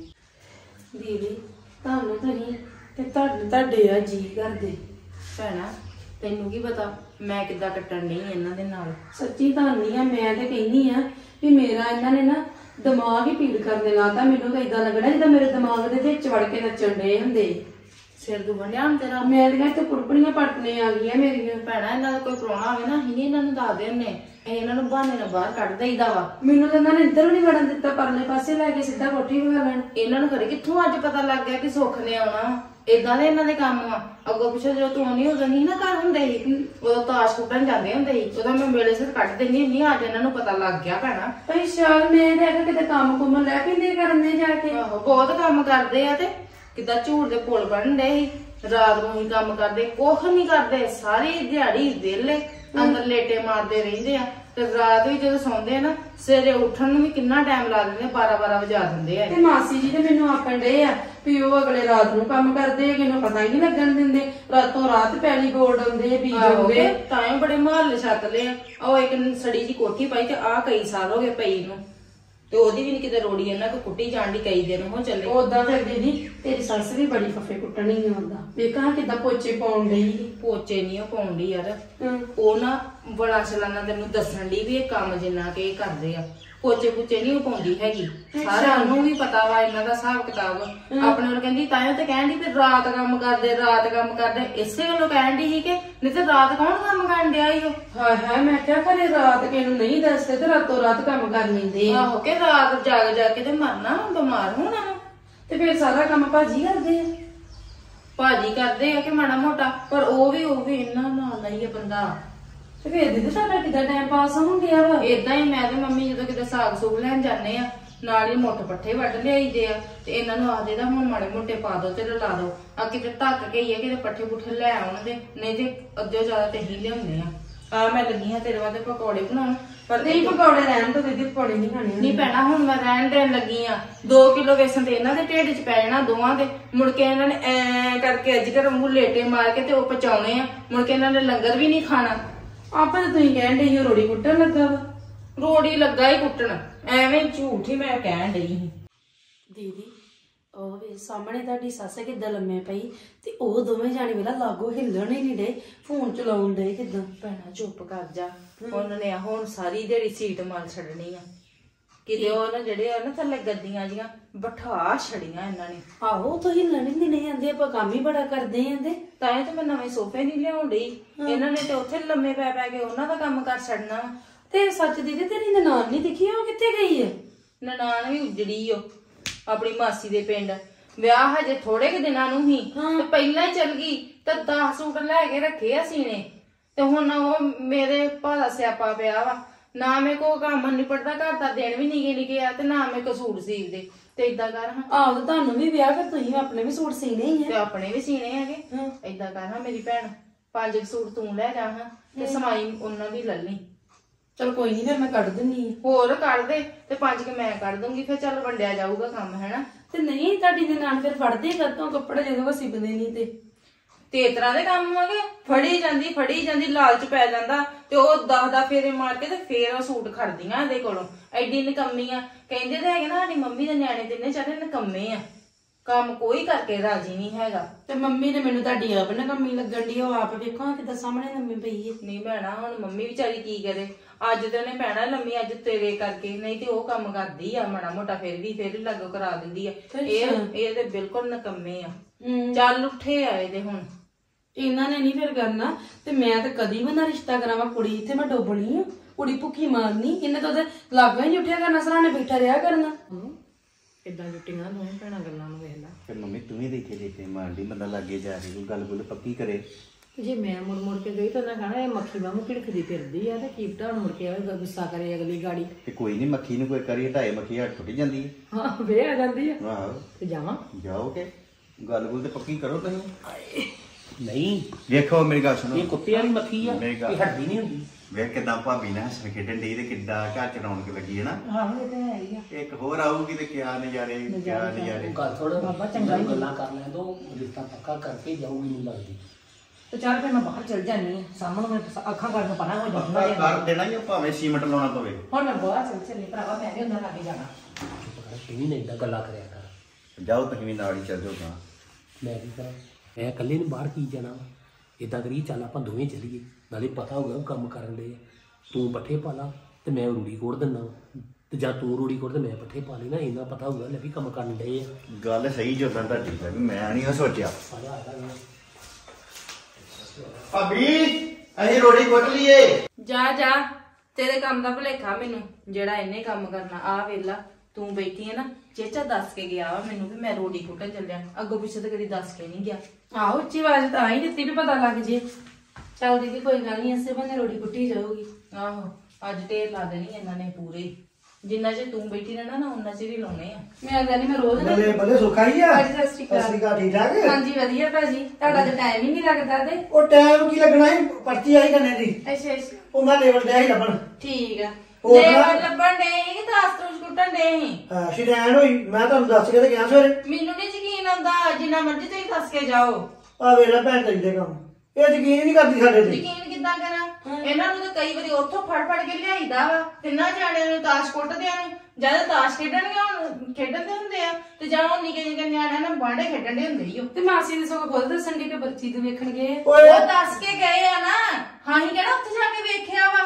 ਦੀਦੀ ਤੁਹਾਨੂੰ ਤਾਂ ਨਹੀਂ ਤੇ ਤੁਹਾਡੇ ਤੁਹਾਡੇ ਆ ਜੀ ਕਰਦੇ। ਭੈਣਾ ਤੈਨੂੰ ਕੀ ਪਤਾ ਮੈਂ ਕਿੱਦਾਂ ਕੱਟਣ ਨਹੀਂ ਇਹਨਾਂ ਦੇ ਨਾਲ। ਸੱਚੀ ਤਾਂ ਨਹੀਂ ਆ, ਮੈਂ ਤੇ ਕਹਿੰਦੀ ਆ ਵੀ ਮੇਰਾ ਇਹਨਾਂ ਨੇ ਨਾ ਦਿਮਾਗ ਹੀ ਪੀੜ ਕਰਨੇ ਲਾਤਾ। ਮੈਨੂੰ ਤਾਂ ਇਦਾਂ ਲੱਗਣਾ ਜਿੱਦਾਂ ਮੇਰੇ ਦਿਮਾਗ ਦੇ ਵਿੱਚ ਵੜ ਕੇ ਨੱਚਣ ਡਏ ਹੁੰਦੇ। ਸਿਰ ਦੁਖਣ ਡਿਆ ਹੁਣ ਤੇਰਾ। ਮੈਂ ਤਾਂ ਤੇ ਕੁੜਪੜੀਆਂ ਪਟਨੇ ਆ ਗਈਆਂ ਮੇਰੀਆਂ। ਭੈਣਾ ਇਹਨਾਂ ਦਾ ਕੋਈ ਪ੍ਰਾਹੁਣਾ ਹੋਵੇ ਨਾ ਅਸੀਂ ਨੀ ਇਹਨਾਂ ਨੂੰ ਦੱਸਦੇ ਹੁੰਦੇ, ਅਸੀਂ ਇਹਨਾਂ ਨੂੰ ਬਹਾਨੇ ਨਾਲ ਬਾਹਰ ਕੱਢ ਦੇਈਦਾ ਵਾ। ਮੈਨੂੰ ਤਾਂ ਇਹਨਾਂ ਨੇ ਇੱਧਰ ਨਹੀਂ ਵੜਨ ਦਿੱਤਾ, ਪਰਲੇ ਪਾਸੇ ਲੈ ਕੇ ਸਿੱਧਾ ਕੋਠੀ ਵਿਖਾ ਲੈਣ। ਇਹਨਾਂ ਨੂੰ ਕਰੇ ਕਿੱਥੋਂ ਅੱਜ ਪਤਾ ਲੱਗ ਗਿਆ ਕਿ ਸੁੱਖ ਨੇ ਆਉਣਾ। ਏਦਾਂ ਦੇ ਇਹਨਾਂ ਦੇ ਕੰਮ ਆ। ਅੱਗੋਂ ਪਿੱਛੇ ਜਦੋਂ ਤੂੰ ਨਹੀਂ ਉਦੋਂ ਨਹੀਂ ਨਾ ਘਰ ਹੁੰਦੇ ਸੀ, ਉਦੋਂ ਤਾਸ਼ ਕੁੱਟਣ ਜਾਂਦੇ ਹੁੰਦੇ ਸੀ, ਉਦੋਂ ਮੈਂ ਵੇਲੇ ਸਿਰ ਕੱਢ ਦਿੰਦੀ ਹੁੰਦੀ। ਅੱਜ ਇਹਨਾਂ ਨੂੰ ਪਤਾ ਲੱਗ ਗਿਆ ਭੈਣਾ। ਭਈ ਸ਼ਾਲ ਮੈਂ ਦੇਖਾ ਕਿਤੇ ਕੰਮ ਕੁੰਮ ਲੈ ਪੈਂਦੇ ਕਰਨੇ ਜਾ ਕੇ। ਆਹੋ ਬਹੁਤ ਕੰਮ ਕਰਦੇ ਆ ਤੇ ਕਿੱਦਾਂ ਝੂਠ ਦੇ ਪੁੱਲ ਬਣਨ ਦੇ ਸੀ। ਰਾਤ ਨੂੰ ਹੀ ਕੰਮ ਕਰਦੇ, ਕੁਛ ਨਹੀਂ ਕਰਦੇ, ਸਾਰੀ ਦਿਹਾੜੀ ਵਿਹਲੇ ਅੰਦਰ ਲੇਟੇ ਮਾਰਦੇ ਰਹਿੰਦੇ ਆ। ਤੇ ਰਾਤ ਵੀ ਜਦੋਂ ਸੌਂਦੇ ਆ ਨਾ, ਸਵੇਰੇ ਉੱਠਣ ਨੂੰ ਵੀ ਕਿੰਨਾ ਟਾਈਮ ਲਾ ਦਿੰਦੇ ਆ, ਬਾਰਾਂ ਬਾਰਾਂ ਵਜਾ ਦਿੰਦੇ ਆ। ਤੇ ਮਾਸੀ ਜੀ ਤੇ ਮੈਨੂੰ ਆਖਣ ਡਏ ਆ ਵੀ ਉਹ ਅਗਲੇ ਰਾਤ ਨੂੰ ਕੰਮ ਕਰਦੇ ਆ, ਕਿਨੂੰ ਪਤਾ ਹੀ ਨਹੀਂ ਲੱਗਣ ਦਿੰਦੇ। ਰਾਤੋਂ ਰਾਤ ਪੈਲੀ ਗੋਡ ਆਉਂਦੇ ਬੀਜ ਆਉਂਦੇ। ਤਾਂ ਹੀ ਬੜੇ ਮਹੱਲੇ ਛੱਤ ਲਏ ਆ। ਉਹ ਇੱਕ ਸੜੀ ਜੀ ਕੋਠੀ ਪਾਈ ਤੇ ਆ ਕਈ ਸਾਲ ਹੋ ਗਏ ਪਈ ਨੂੰ, ਤੇ ਉਹਦੀ ਵੀ ਨੀ ਕਿਤੇ ਰੋੜੀ ਇਹਨਾਂ ਕੋ ਕੁੱਟੀ ਜਾਣ ਦੀ ਕਈ ਦਿਨ ਹੋ ਚੱਲੇ। ਉਦਾਂ ਫਿਰ ਦੀਦੀ ਤੇਰੀ ਸੱਸ ਵੀ ਬੜੀ ਫੱਫੇ ਕੁੱਟਣੀ ਆ ਹੁੰਦਾ। ਵੇਖਾਂ ਕਿੱਦਾਂ ਪੋਚੇ ਪਾਉਣ ਡਈ। ਪੋਚੇ ਨਹੀਂ ਉਹ ਪਾਉਂਦੀ ਯਾਰ। ਹਮ। ਉਹ ਨਾ ਬੜਾ ਚਲਾਨਾ ਤੈਨੂੰ ਦੱਸਣ ਦੀ ਵੀ ਇਹ ਕੰਮ ਜਿੰਨਾ ਕਿ ਇਹ ਕਰਦੇ ਆ, ਪੋਚੇ ਪੁੱਚੇ ਨਹੀਂ ਉਹ ਪਾਉਂਦੀ ਹੈਗੀ। ਸਾਰਿਆਂ ਨੂੰ ਵੀ ਪਤਾ ਵਾ ਇਹਨਾਂ ਦਾ ਹਿਸਾਬ ਕਿਤਾਬ। ਆਪਣੇ ਨੂੰ ਕਹਿੰਦੀ ਤਾਇਓ ਤੇ ਕਹਿਣ ਦੀ ਵੀ ਰਾਤ ਕੰਮ ਕਰਦੇ, ਰਾਤ ਕੰਮ ਕਰਦੇ। ਇਸੇ ਗੱਲੋਂ ਕਹਿਣ ਦੀ ਸੀ ਕਿ ਨਹੀਂ ਤੇ ਰਾਤ ਕੌਣ ਕੰਮ ਕਰਨ ਡਿਆ ਈ ਉਹ। ਹਾਏ ਹਾਏ ਮੈਂ ਕਿਹਾ ਖਰੇ ਰਾਤ ਕਿਹਨੂੰ ਨਹੀਂ ਦੱਸਦੇ ਤੇ ਰਾਤੋਂ ਰਾਤ ਕੰਮ ਕਰ ਲੈਂਦੇ ਆ। ਆਹੋ ਕਿ ਰਾਤ ਜਾਗ ਜਾ ਕੇ ਤੇ ਮਰਨਾ, ਬਿਮਾਰ ਹੋਣਾ। ਤੇ ਫਿਰ ਸਾਰਾ ਕੰਮ ਭਾਜੀ ਕਰਦੇ ਆ। ਭਾਜੀ ਕਰਦੇ ਆ ਕਿ ਮਾੜਾ ਮੋਟਾ, ਪਰ ਉਹ ਵੀ ਉਹ ਵੀ ਇਹਨਾਂ ਨਾਲ ਨਹੀਂ ਆ ਬੰਦਾ। ਤੇ ਫਿਰ ਦੀਦੀ ਤੁਹਾਡਾ ਕਿੱਦਾਂ ਟਾਈਮ ਪਾਸ ਹੋਣ ਗਿਆ ਵਾ? ਏਦਾਂ ਹੀ ਮੈਂ ਤੇ ਮੰਮੀ ਜਦੋਂ ਕਿਤੇ ਸਾਗ ਸੂਗ ਲੈਣ ਜਾਂਦੇ ਆ, ਨਾਲ ਹੀ ਮੁੱਠ ਪੱਠੇ ਵੱਢ ਲਿਆਈਦੇ ਆ। ਤੇ ਇਹਨਾਂ ਨੂੰ ਆਖਦੇ ਦਾ ਹੁਣ ਮਾੜੇ ਮੋਟੇ ਪਾ ਦੋ ਤੇ ਲਾ ਦੋ। ਆ ਕਿਤੇ ਢੱਕ ਕੇ ਹੀ ਆ, ਕਿਤੇ ਪੱਠੇ ਪੁੱਠੇ ਲੈ ਆਉਣ ਦੇ, ਨਹੀਂ ਤੇ ਅੱਧੇ ਜ਼ਿਆਦਾ ਤੇ ਹੀ ਲਿਆਉਂਦੇ ਆ। ਆ ਮੈਂ ਲੱਗੀ ਹਾਂ ਤੇਰੇ ਵਾਸਤੇ ਪਕੌੜੇ ਬਣਾਉਣ, ਪਰ ਨਹੀਂ ਪਕੌੜੇ ਰਹਿਣ ਤੋਂ ਦੀਦੀ, ਪਕੌੜੇ ਨਹੀਂ ਖਾਣੇ। ਨਹੀਂ ਪੈਣਾ। ਹੁਣ ਮੈਂ ਰਹਿਣ ਦੇਣ ਲੱਗੀ ਆ। ਦੋ ਕਿਲੋ ਵੇਸਣ ਤੇ ਇਹਨਾਂ ਦੇ ਢਿੱਡ 'ਚ ਪੈ ਜਾਣਾ ਦੋਵਾਂ ਦੇ। ਮੁੜ ਕੇ ਇਹਨਾਂ ਨੇ ਐ ਕਰਕੇ ਅੱਜ ਘਰ ਮੂੰਹ ਲੇਟੇ ਮਾਰ ਕੇ ਤੇ ਉਹ ਪਚਾਉਣੇ ਆ। ਮੁੜ ਕੇ ਇਹਨਾਂ ਨੇ ਲੰਗਰ ਵੀ ਨਹੀਂ ਖਾਣਾ। ਆਪਾਂ ਤਾਂ ਤੁਸੀਂ ਕਹਿਣ ਡਈ ਹੋ ਰੋੜੀ ਕੁੱਟਣ ਲੱਗਾ ਵਾ। ਰੋੜੀ ਲੱਗਾ ਹੀ ਕੁੱਟਣ, ਐਵੇਂ ਝੂਠ ਹੀ ਮੈਂ ਕਹਿਣ ਡਈ ਸੀ। ਦੀਦੀ ਉਹ ਵੇ ਸਾਹਮਣੇ ਤੁਹਾਡੀ ਸੱਸ ਕਿੱਦਾਂ ਲੰਮੇ ਪਈ ਤੇ ਉਹ ਦੋਵੇਂ ਜਾਣੇ ਵੇਲਾ ਲਾਗੋ ਹਿੱਲਣ ਹੀ ਨਹੀਂ ਡੇ, ਫੋਨ ਚਲਾਉਣ ਡੇ ਕਿੱਦਾਂ। ਭੈਣਾ ਚੁੱਪ ਕਰ ਜਾ। ਉਹਨਾਂ ਨੇ ਹੁਣ ਸਾਰੀ ਦਿਹਾੜੀ ਸੀਟ ਮਾਰ ਛੱਡਣੀ ਆ। ਕਿਤੇ ਉਹ ਨਾ ਜਿਹੜੇ ਆ ਨਾ ਥੱਲੇ ਗੱਦੀਆਂ ਜੀਆਂ ਬਿਠਾ ਛੜੀਆਂ ਇਹਨਾਂ ਨੇ। ਆਹੋ ਤੋਂ ਹਿੱਲਣ ਹੀ ਨਹੀਂ ਜਾਂਦੇ, ਆਪਾਂ ਕੰਮ ਹੀ ਬੜਾ ਕਰਦੇ ਆਂਦੇ। ਤਾਂ ਇਹ ਤੇ ਮੈਂ ਨਵੇਂ ਸੋਫੇ ਨਹੀਂ ਲਿਆਉਣ ਡਈ। ਇਹਨਾਂ ਨੇ ਤੇ ਉੱਥੇ ਲੰਮੇ ਪੈ ਪੈ ਕੇ ਉਹਨਾਂ ਦਾ ਕੰਮ ਕਰ ਛੱਡਣਾ। ਤੇ ਸੱਚ ਦੀਦੀ ਤੇਰੀ ਨਨਾਣ ਨਹੀਂ ਦਿਖੀ, ਉਹ ਕਿੱਥੇ ਗਈ ਹੈ? ਨਨਾਣ ਵੀ ਉਜੜੀ ਓ ਆਪਣੀ ਮਾਸੀ ਦੇ ਪਿੰਡ। ਵਿਆਹ ਹਜੇ ਥੋੜੇ ਕੁ ਦਿਨਾਂ ਨੂੰ ਹੀ ਤੇ ਪਹਿਲਾਂ ਹੀ ਚਲ ਗਈ। ਤੇ ਦਸ ਸੂਟ ਲੈ ਕੇ ਰੱਖੇ ਆ ਸੀਨੇ, ਤੇ ਹੁਣ ਉਹ ਮੇਰੇ ਭਾਦਾ ਸਿਆਪਾ ਪਿਆ ਵਾ। ਨਾ ਮੇਰੇ ਕੋ ਕੰਮ ਨਹੀਂ ਪੜਦਾ, ਘਰ ਦਾ ਦਿਨ ਵੀ ਨਿਗੇ ਨਿਗੇ ਆ, ਤੇ ਨਾ ਮੇਰੇ ਕੋ ਸੂਟ ਸੀਵਦੇ। ਤੇ ਏਦਾਂ ਕਰ ਹਾਂ, ਆਹ ਤਾਂ ਤੁਹਾਨੂੰ ਵੀ ਵਿਆਹ ਕਰ, ਤੁਸੀਂ ਆਪਣੇ ਵੀ ਸੂਟ ਸੀਨੇ ਹੀ ਤੇ ਆ। ਆਪਣੇ ਵੀ ਸੀਨੇ ਹੈਗੇ। ਏਦਾਂ ਕਰ ਹਾਂ ਮੇਰੀ ਭੈਣ, ਪੰਜ ਕੁ ਸੂਟ ਤੂੰ ਲੈ ਜਾ ਹਾਂ, ਤੇ ਸਮਾਈ ਉਹਨਾਂ ਦੀ ਲੈ ਲਈ। ਚਲ ਕੋਈ ਨਹੀਂ, ਫਿਰ ਮੈਂ ਕੱਢ ਦਿੰਨੀ ਆ। ਹੋਰ ਕੱਢ ਦੇ ਤੇ ਪੰਜ ਕੇ ਮੈਂ ਕੱਢ ਦੂੰਗੀ, ਫਿਰ ਚੱਲ ਵੰਡਿਆ ਜਾਊਗਾ ਕੰਮ, ਹੈਨਾ। ਤੇ ਨਹੀਂ ਤੁਹਾਡੀ ਨਨਾਣ ਫਿਰ ਫੜਦੇ ਕਰਤੋਂ ਕੱਪੜੇ ਜਦੋਂ ਉਹ ਸਿਬਦੇ ਨਹੀਂ ਤੇ ਤੇ ਇਸ ਤਰ੍ਹਾਂ ਦੇ ਕੰਮ ਆਗੇ। ਫੜੀ ਜਾਂਦੀ ਫੜੀ ਜਾਂਦੀ ਲਾਲਚ ਪੈ ਜਾਂਦਾ, ਤੇ ਉਹ ਦਸ ਦਸ ਫੇਰੇ ਮਾਰ ਕੇ ਤੇ ਫੇਰ ਉਹ ਸੂਟ ਖੜਦੀਆਂ ਇਹਦੇ ਕੋਲੋਂ। ਐਡੀ ਨਿਕੰਮੀ ਆ। ਕਹਿੰਦੇ ਤੇ ਹੈਗੇ ਨਾ ਸਾਡੀ ਮੰਮੀ ਦੇ ਨਿਆਣੇ ਤਿੰਨੇ ਚਾਰੇ ਨਿਕੰਮੇ ਆ, ਕੰਮ ਕੋਈ ਕਰਕੇ ਰਾਜੀ ਨਹੀਂ ਹੈਗਾ। ਤੇ ਮੰਮੀ ਨੇ ਮੈਨੂੰ ਤੁਹਾਡੀ ਆਪ ਨਾ ਕੰਮੀ ਲੱਗਣ ਦੀ, ਉਹ ਆਪ ਵੇਖੋ ਕਿਦਾਂ ਸਾਹਮਣੇ ਲੰਮੀ ਪਈ ਹੈ। ਨਹੀਂ ਭੈਣਾ ਹੁਣ ਮੰਮੀ ਵਿਚਾਰੀ ਕੀ ਕਰੇ, ਅੱਜ ਤੇ ਉਹਨੇ ਪੈਣਾ ਲੰਮੀ ਅੱਜ ਤੇਰੇ ਕਰਕੇ, ਨਹੀਂ ਤੇ ਉਹ ਕੰਮ ਕਰਦੀ ਆ ਮਾੜਾ ਮੋਟਾ, ਫਿਰ ਵੀ ਫਿਰ ਲਾਗੋ ਕਰਾ ਦਿੰਦੀ ਆ। ਇਹ ਇਹ ਤੇ ਬਿਲਕੁਲ ਨਕੰਮੇ ਆ, ਚੱਲ ਉੱਠੇ ਆਏ ਤੇ ਹੁਣ ਇਹਨਾਂ ਨੇ ਨਹੀਂ ਫਿਰ ਕਰਨਾ। ਤੇ ਮੈਂ ਤਾਂ ਕਦੀ ਵੀ ਨਾ ਰਿਸ਼ਤਾ ਕਰਾਵਾਂ, ਕੁੜੀ ਇੱਥੇ ਮੈਂ ਡੋਬਣੀ ਆ, ਕੁੜੀ ਭੁੱਖੀ ਮਾਰਨੀ, ਇਹਨੇ ਤਾਂ ਉਹਦੇ ਲਾਗੋਂ ਹੀ ਨਹੀਂ ਉੱਠਿਆ ਕਰਨਾ, ਸਰਾਣੇ ਬੈਠਾ ਰਿਹਾ ਕਰਨਾ। ਕਿੱਦਾਂ ਜੁੱਟੀਆਂ ਦੋਵੇਂ ਭੈਣਾਂ ਗੱਲਾਂ ਨੂੰ ਵੇਖ ਲੈ। ਫਿਰ ਮੰਮੀ ਤੂੰ ਵੀ ਦੇਖੇ ਦੇਖੇ ਮਾਰਦੀ, ਬੰਦਾ ਲਾਗੇ ਜਾ ਰਹੀ ਕੋਈ ਗੱਲ ਗੁੱਲ ਪੱਕੀ ਕਰੇ। ਜੇ ਮੈਂ ਮੁੜ ਮੁੜ ਕੇ ਗਈ ਤਾਂ ਉਹਨਾਂ ਕਹਣਾ ਇਹ ਮੱਖੀ ਵਾਂਗੂ ਝਿੜਕਦੀ ਫਿਰਦੀ ਆ ਤੇ ਕੀ ਪਤਾ ਹੁਣ ਮੁੜ ਕੇ ਆਵੇ ਗੁੱਸਾ ਕਰੇ ਅਗਲੀ ਗਾੜੀ। ਤੇ ਕੋਈ ਨਹੀਂ, ਮੱਖੀ ਨੂੰ ਕੋਈ ਕਰੀ ਹਟਾਏ, ਮੱਖੀ ਹਟ ਟੁੱਟ ਜਾਂਦੀ ਹੈ। ਹਾਂ ਵੇ ਆ ਜਾਂਦੀ ਆ। ਆਹੋ ਤੇ ਜਾਵਾਂ ਜਾਓਗੇ, ਗੱਲ ਗੁੱਲ ਤੇ ਪੱਕੀ ਕਰੋ ਤੁਸੀਂ। ਨਹੀਂ ਵੇਖੋ ਮੇਰੀ ਗੱਲ ਸੁਣੋ, ਇਹ ਕੁੱਤੇ ਵਾਲੀ ਮੱਖੀ ਆ, ਮੇਰੀ ਗੱਲ- ਇਹ ਹੱਡੀ ਨਹੀਂ ਹੁੰਦੀ। ਵੇਖ ਕਿਦਾਂ ਭਾਬੀ ਨਾਲ ਹੱਸਣ ਖੇਡਣ ਡਈ ਤੇ ਕਿੱਦਾਂ ਘਰ ਚ ਰੌਣਕ ਲੱਗੀ ਹੈ ਨਾ। ਆਹੋ ਇਹ ਤਾਂ ਹੈ ਹੀ ਆ। ਇੱਕ ਹੋਰ ਆਊਗੀ ਤੇ ਕਿਆ ਨਜ਼ਾਰੇ ਕਿਆ ਨਜ਼ਾਰੇ। ਗੱਲ ਥੋੜਾ ਬਾਬਾ ਚੰਗਾ ਹੀ ਗੱਲਾਂ ਕਰ ਲੈ ਦੋ, ਰਿਸ਼ਤਾ ਪੱਕਾ ਕਰਕੇ ਜਾਊਗੀ ਨਹੀਂ ਲੱਗਦੀ। ਤੇ ਚੱਲ ਫਿਰ ਮੈਂ ਬਾਹਰ ਚਲ ਜਾਨੀ ਆ, ਸਾਹਮਣੇ ਮੇਰੇ ਅੱਖਾਂ ਕਰਨ ਪਰਾਂ ਹੋ ਪੱਕਾ ਜਾਂਦਾ ਕਰ ਦੇਣਾ ਹੀ ਆ, ਭਾਵੇਂ ਸੀਮਟ ਲਾਉਣਾ ਪਵੇ। ਹੁਣ ਮੈਂ ਬਾਹਰ ਚਲ ਚੱਲੀ ਭਰਾਵਾ, ਮੈਂ ਵੀ ਉਹਨਾਂ ਲਾਗੇ ਜਾਣਾ। ਤੂੰ ਵੀ ਨਹੀਂ ਏਦਾਂ ਗੱਲਾਂ ਕਰਿਆ ਕਰ। ਜਾਓ ਤੁਸੀਂ ਵੀ ਨਾਲ ਹੀ ਚੱਲ ਜਾਓ ਗਾਂ। ਮੈਂ ਕੀ ਕਰਾਂ, ਮੈਂ ਇਕੱਲੇ ਨੂੰ ਬਾਹਰ ਕੀ ਜਾਣਾ ਵਾ। ਏਦਾਂ ਕਰੀਏ ਚੱਲ ਆਪਾਂ ਦੋਵੇਂ ਚੱਲੀਏ, ਨਾਲੇ ਪਤਾ ਹੋਊਗਾ ਉਹ ਕੰਮ ਕਰਨ ਦੇ। ਤੂੰ ਪੱਠੇ ਪਾ ਲਾ ਤੇ ਮੈਂ ਰੂੜੀ ਕੋੜ ਦਿੰਦਾ, ਤੇ ਜਾਂ ਤੂੰ ਰੂੜੀ ਕੋੜ ਤੇ ਮੈਂ ਪੱਠੇ ਪਾ ਲੈਣਾ, ਇੰਨਾ ਪਤਾ ਹੋਊਗਾ ਲੈ ਵੀ ਕੰਮ ਕਰਨ ਦੇ ਆ। ਗੱਲ ਸਹੀ ਜੋਦਾਂ ਤੁਹਾਡੀ ਹੈ, ਮੈਂ ਨਹੀਂ ਸੋਚਿਆ। ਆਜਾ ਆਜਾ ਭਾਬੀ ਅਸੀਂ ਰੋਟੀ ਕੁੱਟ ਲਈਏ। ਜਾ ਜਾ, ਤੇਰੇ ਕੰਮ ਦਾ ਭੁਲੇਖਾ ਮੈਨੂੰ, ਜਿਹੜਾ ਇਹਨੇ ਕੰਮ ਕਰਨਾ। ਆ ਵੇਲਾ ਤੂੰ ਬੈਠੀ ਹੈ ਨਾ, ਚੇਚਾ ਦੱਸ ਕੇ ਗਿਆ ਵਾ ਮੈਨੂੰ ਵੀ ਮੈਂ ਰੋਟੀ ਕੁੱਟਣ ਚੱਲਿਆ, ਅੱਗੋਂ ਪਿੱਛੇ ਤਾਂ ਕਦੀ ਦੱਸ ਕੇ ਨਹੀਂ ਗਿਆ। ਆਹੋ ਉੱਚੀ ਆਵਾਜ਼ ਤਾਂ ਹੀ ਦਿੱਤੀ ਵੀ ਪਤਾ ਲੱਗ ਜੇ। ਚੱਲ ਦੀਦੀ ਕੋਈ ਗੱਲ ਨਹੀਂ, ਇਸੇ ਬੰਨੇ ਰੋਟੀ ਕੁੱਟੀ ਜਾਊਗੀ। ਆਹੋ ਅੱਜ ਢੇਰ ਲਾ ਦੇਣੀ ਇਹਨਾਂ ਨੇ ਪੂਰੇ, ਜਿੰਨਾ ਚਿਰ ਤੂੰ ਬੈਠੀ ਰਹਿਣਾ ਨਾ ਉਹਨਾਂ ਚਿਰ ਹੀ ਲਾਉਣੇ ਆ। ਮੈਂ ਕਹਿੰਦੀ ਮੈਂ ਰੋਜ਼ ਨਾ ਬੱਲੇ ਬੱਲੇ ਸੁੱਖਾ ਹੀ ਆ। ਭਾਜੀ ਸਤਿ ਸ਼੍ਰੀ ਸਤਿ ਸ਼੍ਰੀ ਅਕਾਲ, ਠੀਕ ਠਾਕ? ਹਾਂਜੀ ਵਧੀਆ ਭਾਜੀ, ਤੁਹਾਡਾ ਤਾਂ ਟਾਈਮ ਹੀ ਨਹੀਂ ਲੱਗਦਾ ਤੇ। ਉਹ ਟਾਈਮ ਕੀ ਲੱਗਣਾ ਸੀ, ਪਰਚੀ ਆਈ ਕਰਨੇ ਦੀ, ਅੱਛਾ ਅੱਛਾ ਉਹ ਮੈਂ ਲੇਵਲ ਡਿਆ ਸੀ ਲੱਭਣ। ਠੀਕ ਆ, ਹੋਰ ਲੇਬਰ ਨਾ- ਲੱਭਣ ਦੇ ਕਿ ਦਾਸ ਤੋਂ ਕੁੱਟਣ ਦੇ ਸੀ। ਹਾਂ ਸ਼ਿਡੈਨ ਹੋਈ, ਮੈਂ ਤੁਹਾਨੂੰ ਦੱਸ ਕੇ ਤੇ ਗਿਆ ਸਵੇਰੇ। ਮੈਨੂੰ ਨਹੀਂ ਯਕੀਨ ਆਉਂਦਾ, ਜਿੰਨਾ ਮਰਜ਼ੀ ਤੁਸੀਂ ਦੱਸ ਕੇ ਜਾਓ। ਆ ਵੇਲਾ ਭੈਣ ਤੇਰੀ ਦੇ ਕੰਮ, ਇਹ ਯਕੀਨ ਨਹੀਂ ਕਰਦੀ ਸਾਡੇ ਤੇ। ਯਕੀਨ ਕਿੱਦਾਂ ਕਰਾਂ, ਇਹਨਾਂ ਨੂੰ ਤਾਂ ਕਈ ਵਾਰੀ ਉੱਥੋਂ ਫੜ ਫੜ ਕੇ ਲਿਆਈਦਾ ਵਾ, ਤਿੰਨਾਂ ਜਾਣਿਆਂ ਨੂੰ ਤਾਸ਼ ਕੁੱਟਦਿਆਂ ਨੂੰ। ਜਦ ਤਾਸ਼ ਖੇਡਣਗੇ ਹੁਣ ਖੇਡਦੇ ਹੁੰਦੇ ਆ, ਤੇ ਜਾਂ ਉਹ ਨਿੱਕੇ ਨਿੱਕੇ ਨਿਆਣਿਆਂ ਨਾਲ ਬਾਂਡੇ ਖੇਡਣ ਦੇ ਹੁੰਦੇ ਹੀ ਉਹ। ਤੇ ਮਾਸੀ ਦੇ ਸਗੋਂ ਖੁਦ ਦੱਸਣ ਦੀ ਕਿ ਬੱਚੀ ਤੋਂ ਵੇਖਣ ਗਏ। ਓਏ ਉਹ ਦੱਸ ਕੇ ਗਏ ਆ ਨਾ, ਹਾਂ ਹੀ ਕਿਹੜਾ ਉੱਥੇ ਜਾ ਕੇ ਵੇਖਿਆ ਵਾ।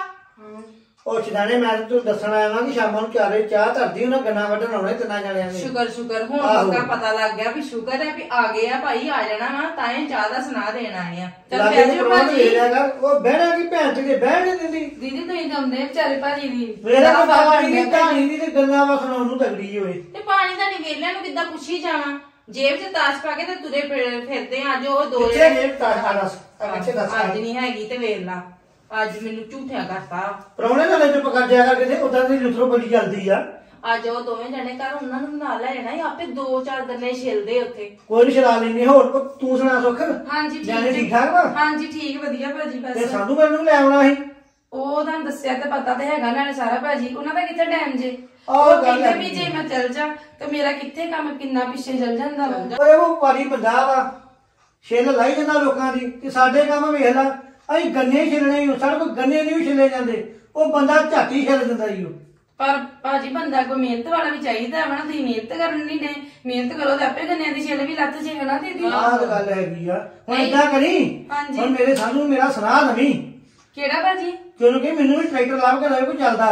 ਉਹ ਸ਼ਿਡਾਨੇ ਮੈਂ ਤੈਨੂੰ ਦੱਸਣ ਆਇਆ ਵਾਂ ਕਿ ਸ਼ਾਮਾਂ ਨੂੰ ਚਾਰੇ ਚਾਹ ਧਰਦੀ, ਉਹਨਾਂ ਗੰਨਾ ਵੱਢਣ ਆਉਣੇ ਤਿੰਨਾਂ ਜਾਣਿਆਂ ਨੇ। ਸ਼ੁਕਰ ਸ਼ੁਕਰ ਹੁਣ ਆਹੋ। ਪੱਕਾ ਪਤਾ ਲੱਗ ਗਿਆ ਵੀ ਸ਼ੁਕਰ ਹੈ ਵੀ ਆ ਗਏ ਆ ਭਾਈ, ਆ ਜਾਣਾ ਵਾ ਤਾਂ ਇਹ ਚਾਹ ਦਾ ਸੁਣਾ ਦੇਣ ਆਏ ਆ। ਚੱਲ ਲਾਗੇ ਬਹਿ ਨੂੰ ਜਾਓ ਪ੍ਰਬੰਧ ਭਾਜੀ। ਵੇਖ ਲਿਆ ਕਰ, ਉਹ ਬਹਿਣਾ ਕੀ ਭੈਣ ਤੇ ਬਹਿਣ ਨਹੀਂ ਦਿੰਦੀ। ਦੀਦੀ ਤੁਸੀਂ ਤਾਂ ਆਉਂਦੇ ਵਿਚਾਰੇ ਭਾਜੀ ਦੀ ਮੇਰਾ ਤਾਂ ਪਾਣੀ ਦੀ ਕਹਾਣੀ ਦੀ ਤੇ ਗੱਲਾਂ ਵਾ ਸੁਣਾਉਣ ਨੂੰ ਤਗੜੀ ਹੋਏ। ਤੇ ਪਾਣੀ ਦਾ ਵੇਲਿਆਂ ਨੂੰ ਕਿੱਦਾਂ ਪੁੱਛੀ ਜਾਵਾਂ, ਜੇਬ 'ਚ ਤਾਸ਼ ਪਾ ਕੇ ਤੇ ਤੁਰੇ ਫਿਰ- ਫਿਰਦੇ ਆ। ਅੱਜ ਉਹ ਦੋ ਕਿੱਥੇ ਜੇਬ ਤਾਸ਼ ਆ ਦੱਸ, ਆ ਕਿੱਥੇ ਦੱਸ। ਅੱਜ ਨਹੀਂ ਹੈਗੀ ਤੇ ਵੇਖ ਲਾ, ਅੱਜ ਮੈਨੂੰ ਝੂਠਿਆ ਕਰਤਾ। ਪ੍ਰਾਹੁਣੇ ਨਾਲ ਚੁੱਪ ਕਰ ਜਾਇਆ ਕਰ, ਕਿਤੇ ਉਦਾਂ ਦੀ ਲੁਤਰੋ ਬੜੀ ਚੱਲਦੀ ਆ। ਅੱਜ ਉਹ ਦੋਵੇਂ ਜਣੇ ਘਰ, ਉਹਨਾਂ ਨੂੰ ਨਾਲ ਲੈ ਜਾਣਾ ਸੀ, ਆਪੇ ਦੋ ਚਾਰ ਗੰਨੇ ਛਿਲਦੇ ਉੱਥੇ। ਕੋਈ ਨੀ ਚਲਾ ਲੈਣੀ। ਹੋਰ ਕੋ- ਤੂੰ ਸੁਣਾ ਸੁੱਖ? ਹਾਂਜੀ ਜਾਣੇ ਠੀਕ ਠੀਕ ਠਾਕ ਵਾ? ਹਾਂਜੀ ਠੀਕ ਵਧੀਆ ਭਾਜੀ। ਤੇ ਬਸ ਸਾਨੂੰ ਮੈਨੂੰ ਲੈ ਆਉਣਾ ਸੀ। ਉਹ ਤੁਹਾਨੂੰ ਦੱਸਿਆ ਤੇ ਪਤਾ ਤੇ ਹੈਗਾ ਨਾਲੇ ਸਾਰਾ ਭਾਜੀ, ਉਹਨਾਂ ਦਾ ਕਿੱਥੇ ਟਾਈਮ ਜੇ। ਆਹੋ ਉਹ ਗੱਲ ਕਹਿੰਦੇ ਹੈ। ਵੀ ਜੇ ਮੈਂ ਚੱਲ ਜਾ ਤੇ ਮੇਰਾ ਕਿੱਥੇ ਕੰਮ ਕਿੰਨਾ ਪਿੱਛੇ ਚੱਲ ਜਾਂਦਾ ਵਾ। ਓਏ ਉਹ ਪਾਰੀ ਬੰਦਾ ਵਾ, ਛਿੱਲ ਲਾਈ ਜਾਂਦਾ ਲੋਕਾਂ ਦੀ। ਤੇ ਸਾਡੇ ਕੰਮ ਵੇਖ ਲਾ, ਅਸੀਂ ਗੰਨੇ ਹੀ ਛਿੱਲਣੇ ਹੀ, ਸਾਡੇ ਕੋਲ ਗੰਨੇ ਨਹੀਂ ਵੀ ਛਿੱਲੇ ਜਾਂਦੇ, ਉਹ ਬੰਦਾ ਝਾਟੀ ਛਿੱਲ ਦਿੰਦਾ ਈ ਉਹ। ਪਰ ਭਾਜੀ ਬੰਦਾ ਕੋਈ ਮਿਹਨਤ ਵਾਲਾ ਵੀ ਚਾਹੀਦਾ ਵਾ ਨਾ, ਤੁਸੀਂ ਮਿਹਨਤ ਕਰਨ ਨਹੀਂ ਨੇ। ਮਿਹਨਤ ਕਰੋ ਤੇ ਆਪੇ ਗੰਨਿਆਂ ਦੀ ਛਿੱਲ ਵੀ ਲੱਤ ਜੇਗਾ ਦੀਦੀ। ਆਹ ਤਾਂ ਗੱਲ ਹੈਗੀ ਆ। ਹੁਣ ਨਹੀਂ। ਏਦਾਂ ਕਰੀ, ਹਾਂਜੀ। ਹੁਣ ਮੇਰੇ ਸਾਨੂੰ ਮੇਰਾ ਸੁਣਾ ਨਵੀਂ, ਕਿਹੜਾ ਭਾਜੀ? ਕਿਉਂਕਿ ਮੈਨੂੰ ਵੀ ਟਰੈਕਟਰ ਲੱਭ ਕੇ ਦੇਵੇ ਕੋਈ ਚੱਲਦਾ।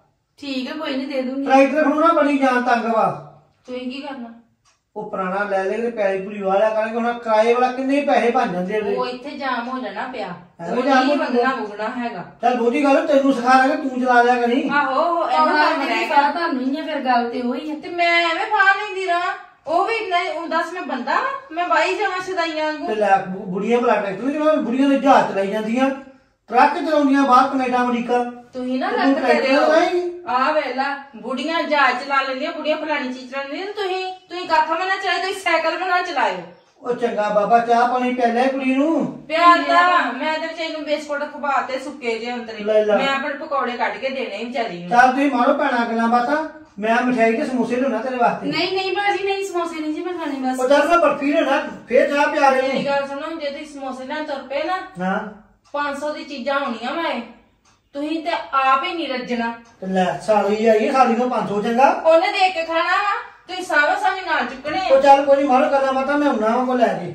ਠੀਕ ਹੈ ਕੋਈ ਨਹੀਂ ਦੇ ਦੂੰਗੀ। ਟਰੈਕਟਰ ਖੜੂਣਾ ਬੜੀ ਜਾਨ ਤੰਗ ਵਾ। ਤੁਸੀਂ ਕੀ ਕਰਨਾ? ਉਹ ਪੁਰਾਣਾ ਲੈ ਲੈ ਤੇ ਪੈਸੇ ਪੂਰੀ ਵਾਲਿਆ ਕਰਾਂਗੇ। ਹੁਣ ਕਿਰਾਏ ਵਾਲਾ ਕਿੰਨੇ ਪੈਸੇ ਬਣ ਜਾਂਦੇ ਉਹਦੇ। ਉਹ ਇੱਥੇ ਜਾਮ ਹੋ ਜਾਣਾ ਪਿਆ, ਐਵੇਂ ਉਹ ਜਾਮ ਨਹੀਂ ਹੋ ਵਗਣਾ ਵਗਣਾ ਹੈਗਾ। ਚੱਲ ਬਹੁਤੀ ਗੱਲ ਤੈਨੂੰ ਸਿਖਾ ਲਾਂਗੇ, ਤੂੰ ਚਲਾ ਲਿਆ ਕਰੀ। ਆਹੋ ਉਹ ਇਹਨੂੰ ਆਉਣਾ ਕੰਮ ਰਹਿ ਗਿਆ। ਸਾਰਾ ਤੁਹਾਨੂੰ ਹੀ ਆ, ਫਿਰ ਗੱਲ ਤੇ ਉਹੀ ਹੈ। ਤੇ ਮੈਂ ਐਵੇਂ ਫਾਹ ਲੈਂਦੀ ਰਹਾਂ, ਉਹ ਵੀ ਨਹੀਂ ਉਹ ਦੱਸ ਮੈਂ ਬੰਦਾ ਵਾਂ? ਮੈਂ ਵਾਈ ਜਾਵਾਂ ਸਦਾਈਆਂ ਤੇ ਵਾਂਗੂ। ਲੈ ਬੁ- ਬੁੜੀਆਂ ਭਲਾ ਟਰੈਕਟਰ ਨਹੀਂ ਚਲਾਉਂਦੀਆਂ, ਬੁੜੀਆਂ ਦੇ ਜਹਾਜ਼ ਚਲਾਈ ਜਾਂਦੀਆਂ, ਟਰੱਕ ਚਲਾਉਂਦੀਆਂ ਬਾਹਰ ਕੈਨੇਡਾ ਅਮਰੀਕਾ। ਤੁਸੀਂ ਨਾ ਤੇ ਰੱਦ ਤੂੰ ਟਰੈਕਟਰ ਕਰਿਓ। ਚਲਾਏਂਗੀ? ਆ ਵੇਲਾ ਬੁੜੀਆਂ ਜਹਾਜ਼ ਚਲਾ ਲੈਂਦੀਆਂ, ਬੁੜੀਆਂ ਫਲਾਣੀ ਚੀਜ਼ ਚਲਾ ਲੈਂਦੀਆਂ, ਤੁਸੀਂ ਤੁਸੀਂ ਕੱਖ ਵੀ ਨਾ ਚਲਾਏ, ਤੁਸੀਂ ਸਾਈਕਲ ਵੀ ਨਾ ਚਲਾਇਓ। ਉਹ ਚੰਗਾ ਬਾਬਾ ਚਾਹ ਪਾਣੀ ਪਿਆ ਲੈ ਕੁੜੀ ਨੂੰ। ਪਿਆਰ ਦਾ ਮੈਂ ਤੇ ਵਿਚਾਰੀ ਨੂੰ ਬਿਸਕੁਟ ਖਵਾਤੇ ਸੁੱਕੇ ਜਿਹੇ ਅੰਤਰੇ, ਲੈ ਲਾ। ਮੈਂ ਆਪਣੇ ਪਕੌੜੇ ਕੱਢ ਕੇ ਦੇਣੇ ਵਿਚਾਰੀ ਨੂੰ। ਚੱਲ ਤੁਸੀਂ ਮਾਰੋ ਭੈਣਾਂ ਗੱਲਾਂ ਬਾਤਾਂ, ਮੈਂ ਮਠਿਆਈ ਤੇ ਸਮੋਸੇ ਲਿਆਉਣਾ ਤੇਰੇ ਵਾਸਤੇ। ਨਹੀਂ ਨਹੀਂ ਭਾਜੀ ਨਹੀਂ, ਸਮੋਸੇ ਨਹੀਂ ਜੀ ਮੈਂ ਖਾਣੇ ਉਹ ਬਸ। ਚੱਲ ਮੈਂ ਬਰਫੀ ਲਿਆਉਣਾ, ਫੇਰ ਚਾਹ ਪਿਆ ਰਹੇ ਮੇਰੀ ਨੇ। ਗੱਲ ਸੁਣੋ, ਜੇ ਤੁਸੀਂ ਸਮੋਸੇ ਲੈਣ ਤੁਰ ਪਏ ਨਾ, ਹਾਂ ਪੰਜ ਸੌ ਦੀ ਚੀਜ਼ਾਂ ਹੋਣੀਆਂ ਮੈਂ, ਤੁਸੀਂ ਤੇ ਆਪ ਹੀ ਨਹੀਂ ਰੱਜਣਾ। ਤੇ ਲੈ ਸਾਲੀ ਆਈ, ਸਾਲੀ ਨੂੰ ਪੰਜ ਸੌ ਚੰਗਾ। ਉਹਨੇ ਦੇਖ ਕੇ ਖਾਣਾ ਵਾ ਤੁਸੀਂ ਸਾਵਾ ਸਾਵੀ ਨਾਲ ਚੁੱਕਣੇ ਆ। ਉਹ ਚੱਲ ਕੋਈ ਨਹੀਂ ਮਾਰੋ ਗੱਲਾਂ ਬਾਤਾਂ, ਮੈਂ ਹੁਣਾ ਵਾ ਕੋ ਲੈ ਕੇ।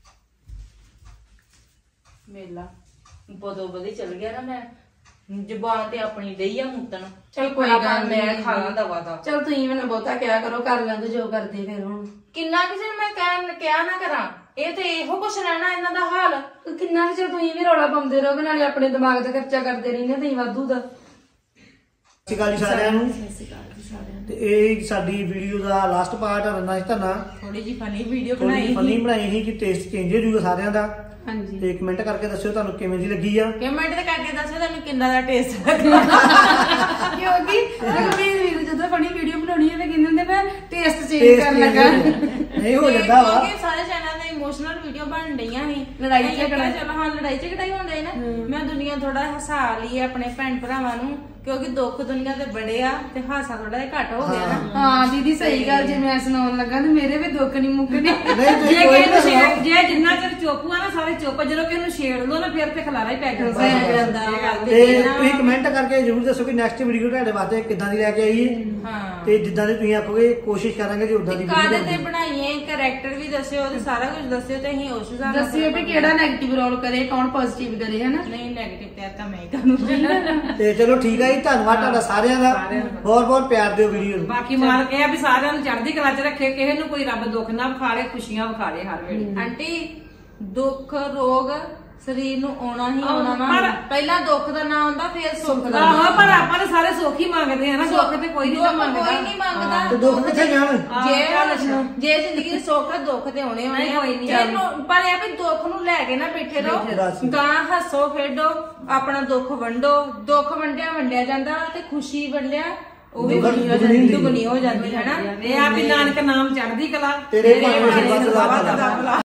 ਮੇਲਾ ਬਦੋ ਬਦੀ ਚਲ ਗਿਆ ਨਾ, ਮੈਂ ਜ਼ੁਬਾਨ ਤੇ ਆਪਣੀ ਡਈ ਆ ਮੁੱਤਣ। ਚਲ ਕੋਈ ਗੱਲ ਨੀ। ਮੈਂ ਖਾ ਲਾਂ ਦਵਾ ਦਾ। ਚਲ ਤੁਸੀਂ ਮੈਨੂੰ ਬਹੁਤਾ ਕਿਹਾ ਕਰੋ, ਕਰ ਲੈਂਦੇ ਜੋ ਕਰਦੇ ਫਿਰ ਹੁਣ। ਕਿੰਨਾ ਕਿਸੇ ਨੂੰ ਮੈਂ ਕਹਿ ਕਿਹਾ ਨਾ ਕਰਾਂ, ਇਹ ਤੇ ਇਹੋ ਕੁਛ ਰਹਿਣਾ ਇਹਨਾਂ ਦਾ ਹਾਲ। ਕਿੰਨਾ ਕੁ ਚਿਰ ਤੁਸੀਂ ਵੀ ਰੌਲਾ ਪਾਉਂਦੇ ਰਹੋਗੇ, ਨਾਲੇ ਆਪਣੇ ਦਿਮਾਗ ਦਾ ਖਰਚਾ ਕਰਦੇ ਰਹਿੰਦੇ ਤੁਸੀਂ ਵਾਧੂ ਦਾ। ਸਤਿ ਸ਼੍ਰੀ ਅਕਾਲ ਜੀ ਸਾਰਿਆਂ ਨੂੰ। ਤੇ ਇਹ ਸਾਡੀ ਵੀਡੀਓ ਦਾ ਲਾਸਟ ਪਾਰਟ ਰੰਨਾ ਸੀ ਧੰਨਾ। ਥੋੜੀ ਜੀ ਫਨੀ ਵੀਡੀਓ ਥੋੜੀ ਬਣਾਈ ਫਨੀ ਬਣਾਈ ਸੀ ਕਿ ਟੇਸਟ ਚੇਂਜ ਹੋ ਜਾਊਗਾ ਸਾਰਿਆਂ ਦਾ। ਹਾਂਜੀ ਤੇ ਕਮੈਂਟ ਕਰਕੇ ਦੱਸਿਓ ਤੁਹਾਨੂੰ ਕਿਵੇਂ ਦੀ ਲੱਗੀ ਆ। ਕਮੈਂਟ ਤੇ ਕਰਕੇ ਦੱਸੋ ਤੁਹਾਨੂੰ ਕਿੰਨਾ ਦਾ ਟੇਸਟ ਲੱਗਦਾ। ਕਿਉਂਕਿ ਰਘਵੀਰ ਵੀਰ ਜਦੋਂ ਫਨੀ ਵੀਡੀਓ ਬਣਾਉਣੀ ਹੈ ਕਹਿੰਦੇ ਹੁੰਦੇ ਮੈਂ ਟੇਸਟ ਚੇਂਜ ਕਰਨ ਲੱਗਾ। ਨਹੀਂ ਹੋ ਜਾਂਦਾ ਵਾ। ਕਿਉਂਕਿ ਸਾਰੇ ਚੈਨਲ ਤੇ ਇਮੋਸ਼ਨਲ ਵੀਡੀਓ ਬਣ ਰਹੀਆਂ ਸੀ, ਲੜਾਈ ਝਗੜਾ। ਚਲੋ ਹਾਂ ਲੜਾਈ ਝਗੜਾ ਹੀ ਹੁੰਦਾ ਹੈ ਨਾ। ਮੈਂ ਦੁਨੀਆ ਥੋੜਾ ਹਸਾ ਲਈ ਆਪਣੇ ਭੈਣ ਭਰਾਵਾਂ ਨੂੰ, ਕਿਉਂਕਿ ਦੁੱਖ ਦੁਨੀਆ ਤੇ ਬੜੇ ਆ ਤੇ ਹਾਸਾ ਥੋੜਾ ਜਿਹਾ ਘੱਟ ਹੋ ਗਿਆ ਨਾ। ਹਾਂ ਦੀਦੀ ਸਹੀ ਗੱਲ, ਜੇ ਮੈਂ ਸੁਣਾਉਣ ਲੱਗਾ ਤੇ ਮੇਰੇ ਵੀ ਦੁੱਖ ਨਹੀਂ ਮੁੱਕਣੇ। ਨਹੀਂ ਜੇ ਤੁਸੀਂ ਕੋਈ ਕਿਸੇ ਨੂੰ ਨਾ ਛੇੜ- ਜੇ ਜਿੰਨਾ ਚਿਰ ਚੁੱਪ ਆ ਨਾ ਸਾਰੇ ਚੁੱਪ, ਜਦੋਂ ਕਿਸੇ ਨੂੰ ਛੇੜ ਲੋ ਨਾ ਫਿਰ ਤੇ ਖਲਾਰਾ ਹੀ ਪੈ ਜਾਂਦਾ। ਪੈ ਜਾਂਦਾ। ਇਹ ਗੱਲ ਤੇ ਤੇ ਤੁਸੀਂ ਕਮੈਂਟ ਕਰਕੇ ਜ਼ਰੂਰ ਦੱਸੋ ਕਿ ਨੈਕਸਟ ਵੀਡੀਓ ਤੁਹਾਡੇ ਵਾਸਤੇ ਕਿੱਦਾਂ ਦੀ ਲੈ ਕੇ ਆਈਏ। ਹਾਂ ਤੇ ਜਿੱਦਾਂ ਦੀ ਤੁਸੀਂ ਆਖੋਗੇ ਕੋਸ਼ਿਸ਼ ਕਰਾਂਗੇ ਕਿ ਉਦਾਂ ਦੀ ਕਾਹਦੇ ਵੀਡੀਓ ਤੇ ਬਣਾਈਏ, ਕਰੈਕਟਰ ਵੀ ਦੱਸਿਓ ਤੇ ਸਾਰਾ ਕੁਝ ਦੱਸਿਓ ਤੇ ਅਸੀਂ ਉਸ ਹਿਸਾਬ ਨਾਲ ਦੱਸਿਓ ਵੀ ਕਿਹੜਾ ਨੈਗੇਟਿਵ ਰੋਲ ਕਰੇ, ਕੌਣ ਪੋਜ਼ਿਟਿਵ ਕਰੇ, ਹਨਾ। ਨਹੀਂ ਨੈਗੇਟਿਵ ਤੇ ਤਾਂ ਮੈਂ ਹੀ ਕਰੂੰਗੀ। ਤੇ ਚਲੋ ਠੀਕ ਹੈ ਜੀ, ਧੰਨਵਾਦ ਤੁਹਾਡਾ ਸਾਰਿਆਂ ਦਾ। ਬਹੁਤ ਬਹੁਤ ਪਿਆਰ ਦਿਓ ਵੀਡੀਓ ਨੂੰ। ਬਾਕੀ ਮਾਲਕ ਇਹ ਆ ਵੀ ਸਾਰਿਆਂ ਨੂੰ ਚੜ੍ਹਦੀ ਕਲਾ 'ਚ ਰੱਖੇ, ਕਿਸੇ ਨੂੰ ਕੋਈ ਰੱਬ ਦੁੱਖ ਨਾ ਵਿਖਾਲੇ, ਖੁਸ਼ੀਆਂ ਵਿਖਾਲੇ ਹਰ ਵੇਲੇ। ਆਂਟੀ ਦੁੱਖ ਰੋਗ ਸਰੀਰ ਨੂੰ ਆਉਣਾ ਹੀ ਆਉਣਾ ਵਾ। ਪਰ- ਪਹਿਲਾਂ ਦੁੱਖ ਦਾ ਨਾਂ ਆਉਂਦਾ ਫਿਰ ਸੁੱਖ ਦਾ। ਆਹੋ ਪਰ ਆਪਾਂ ਤਾਂ ਸਾਰੇ ਸੁੱਖ ਹੀ ਮੰਗਦੇ ਆ ਨਾ, ਦੁੱਖ ਤੇ ਕੋਈ ਨਹੀਂ ਦੁੱਖ ਮੰਗਦਾ। ਕੋਈ ਨਹੀਂ ਮੰਗਦਾ। ਤੇ ਦੁੱਖ ਕਿੱਥੇ ਜਾਣ? ਜੇ ਜੇ ਜ਼ਿੰਦਗੀ ਚ ਸੁੱਖ ਆ, ਦੁੱਖ ਤੇ ਆਉਣੇ ਹੋਣੇ ਨਹੀਂ, ਆ। ਕੋਈ ਨੀ। ਜਿਹਨੂੰ- ਪਰ ਇਹ ਆ ਵੀ ਦੁੱਖ ਨੂੰ ਲੈ ਕੇ ਨਾ ਬੈਠੇ ਰਹੋ। ਗਾਂ ਹੱਸੋ ਖੇਡੋ, ਆਪਣਾ ਦੁੱਖ ਵੰਡੋ। ਦੁੱਖ ਵੰਡਿਆ ਵੰਡਿਆ ਜਾਂਦਾ ਤੇ ਖੁਸ਼ੀ ਵੰਡਿਆ ਉਹ ਵੀ ਦੁੱਗਣੀ ਦੁੱਗਣੀ ਹੋ ਜਾਂਦੀ ਦੁੱਗਣੀ ਹੋ ਜਾਂਦੀ ਹੈ ਨਾ। ਇਹ ਆ ਵੀ ਨਾਨਕ ਨਾਮ ਚੜ੍ਹਦੀ ਕਲਾ, ਤੇਰੇ ਤੇਰੇ ਭਾਣੇ ਭਾਣੇ ਵੱਧ ਵੱਧ ਲਾ ਲਾ।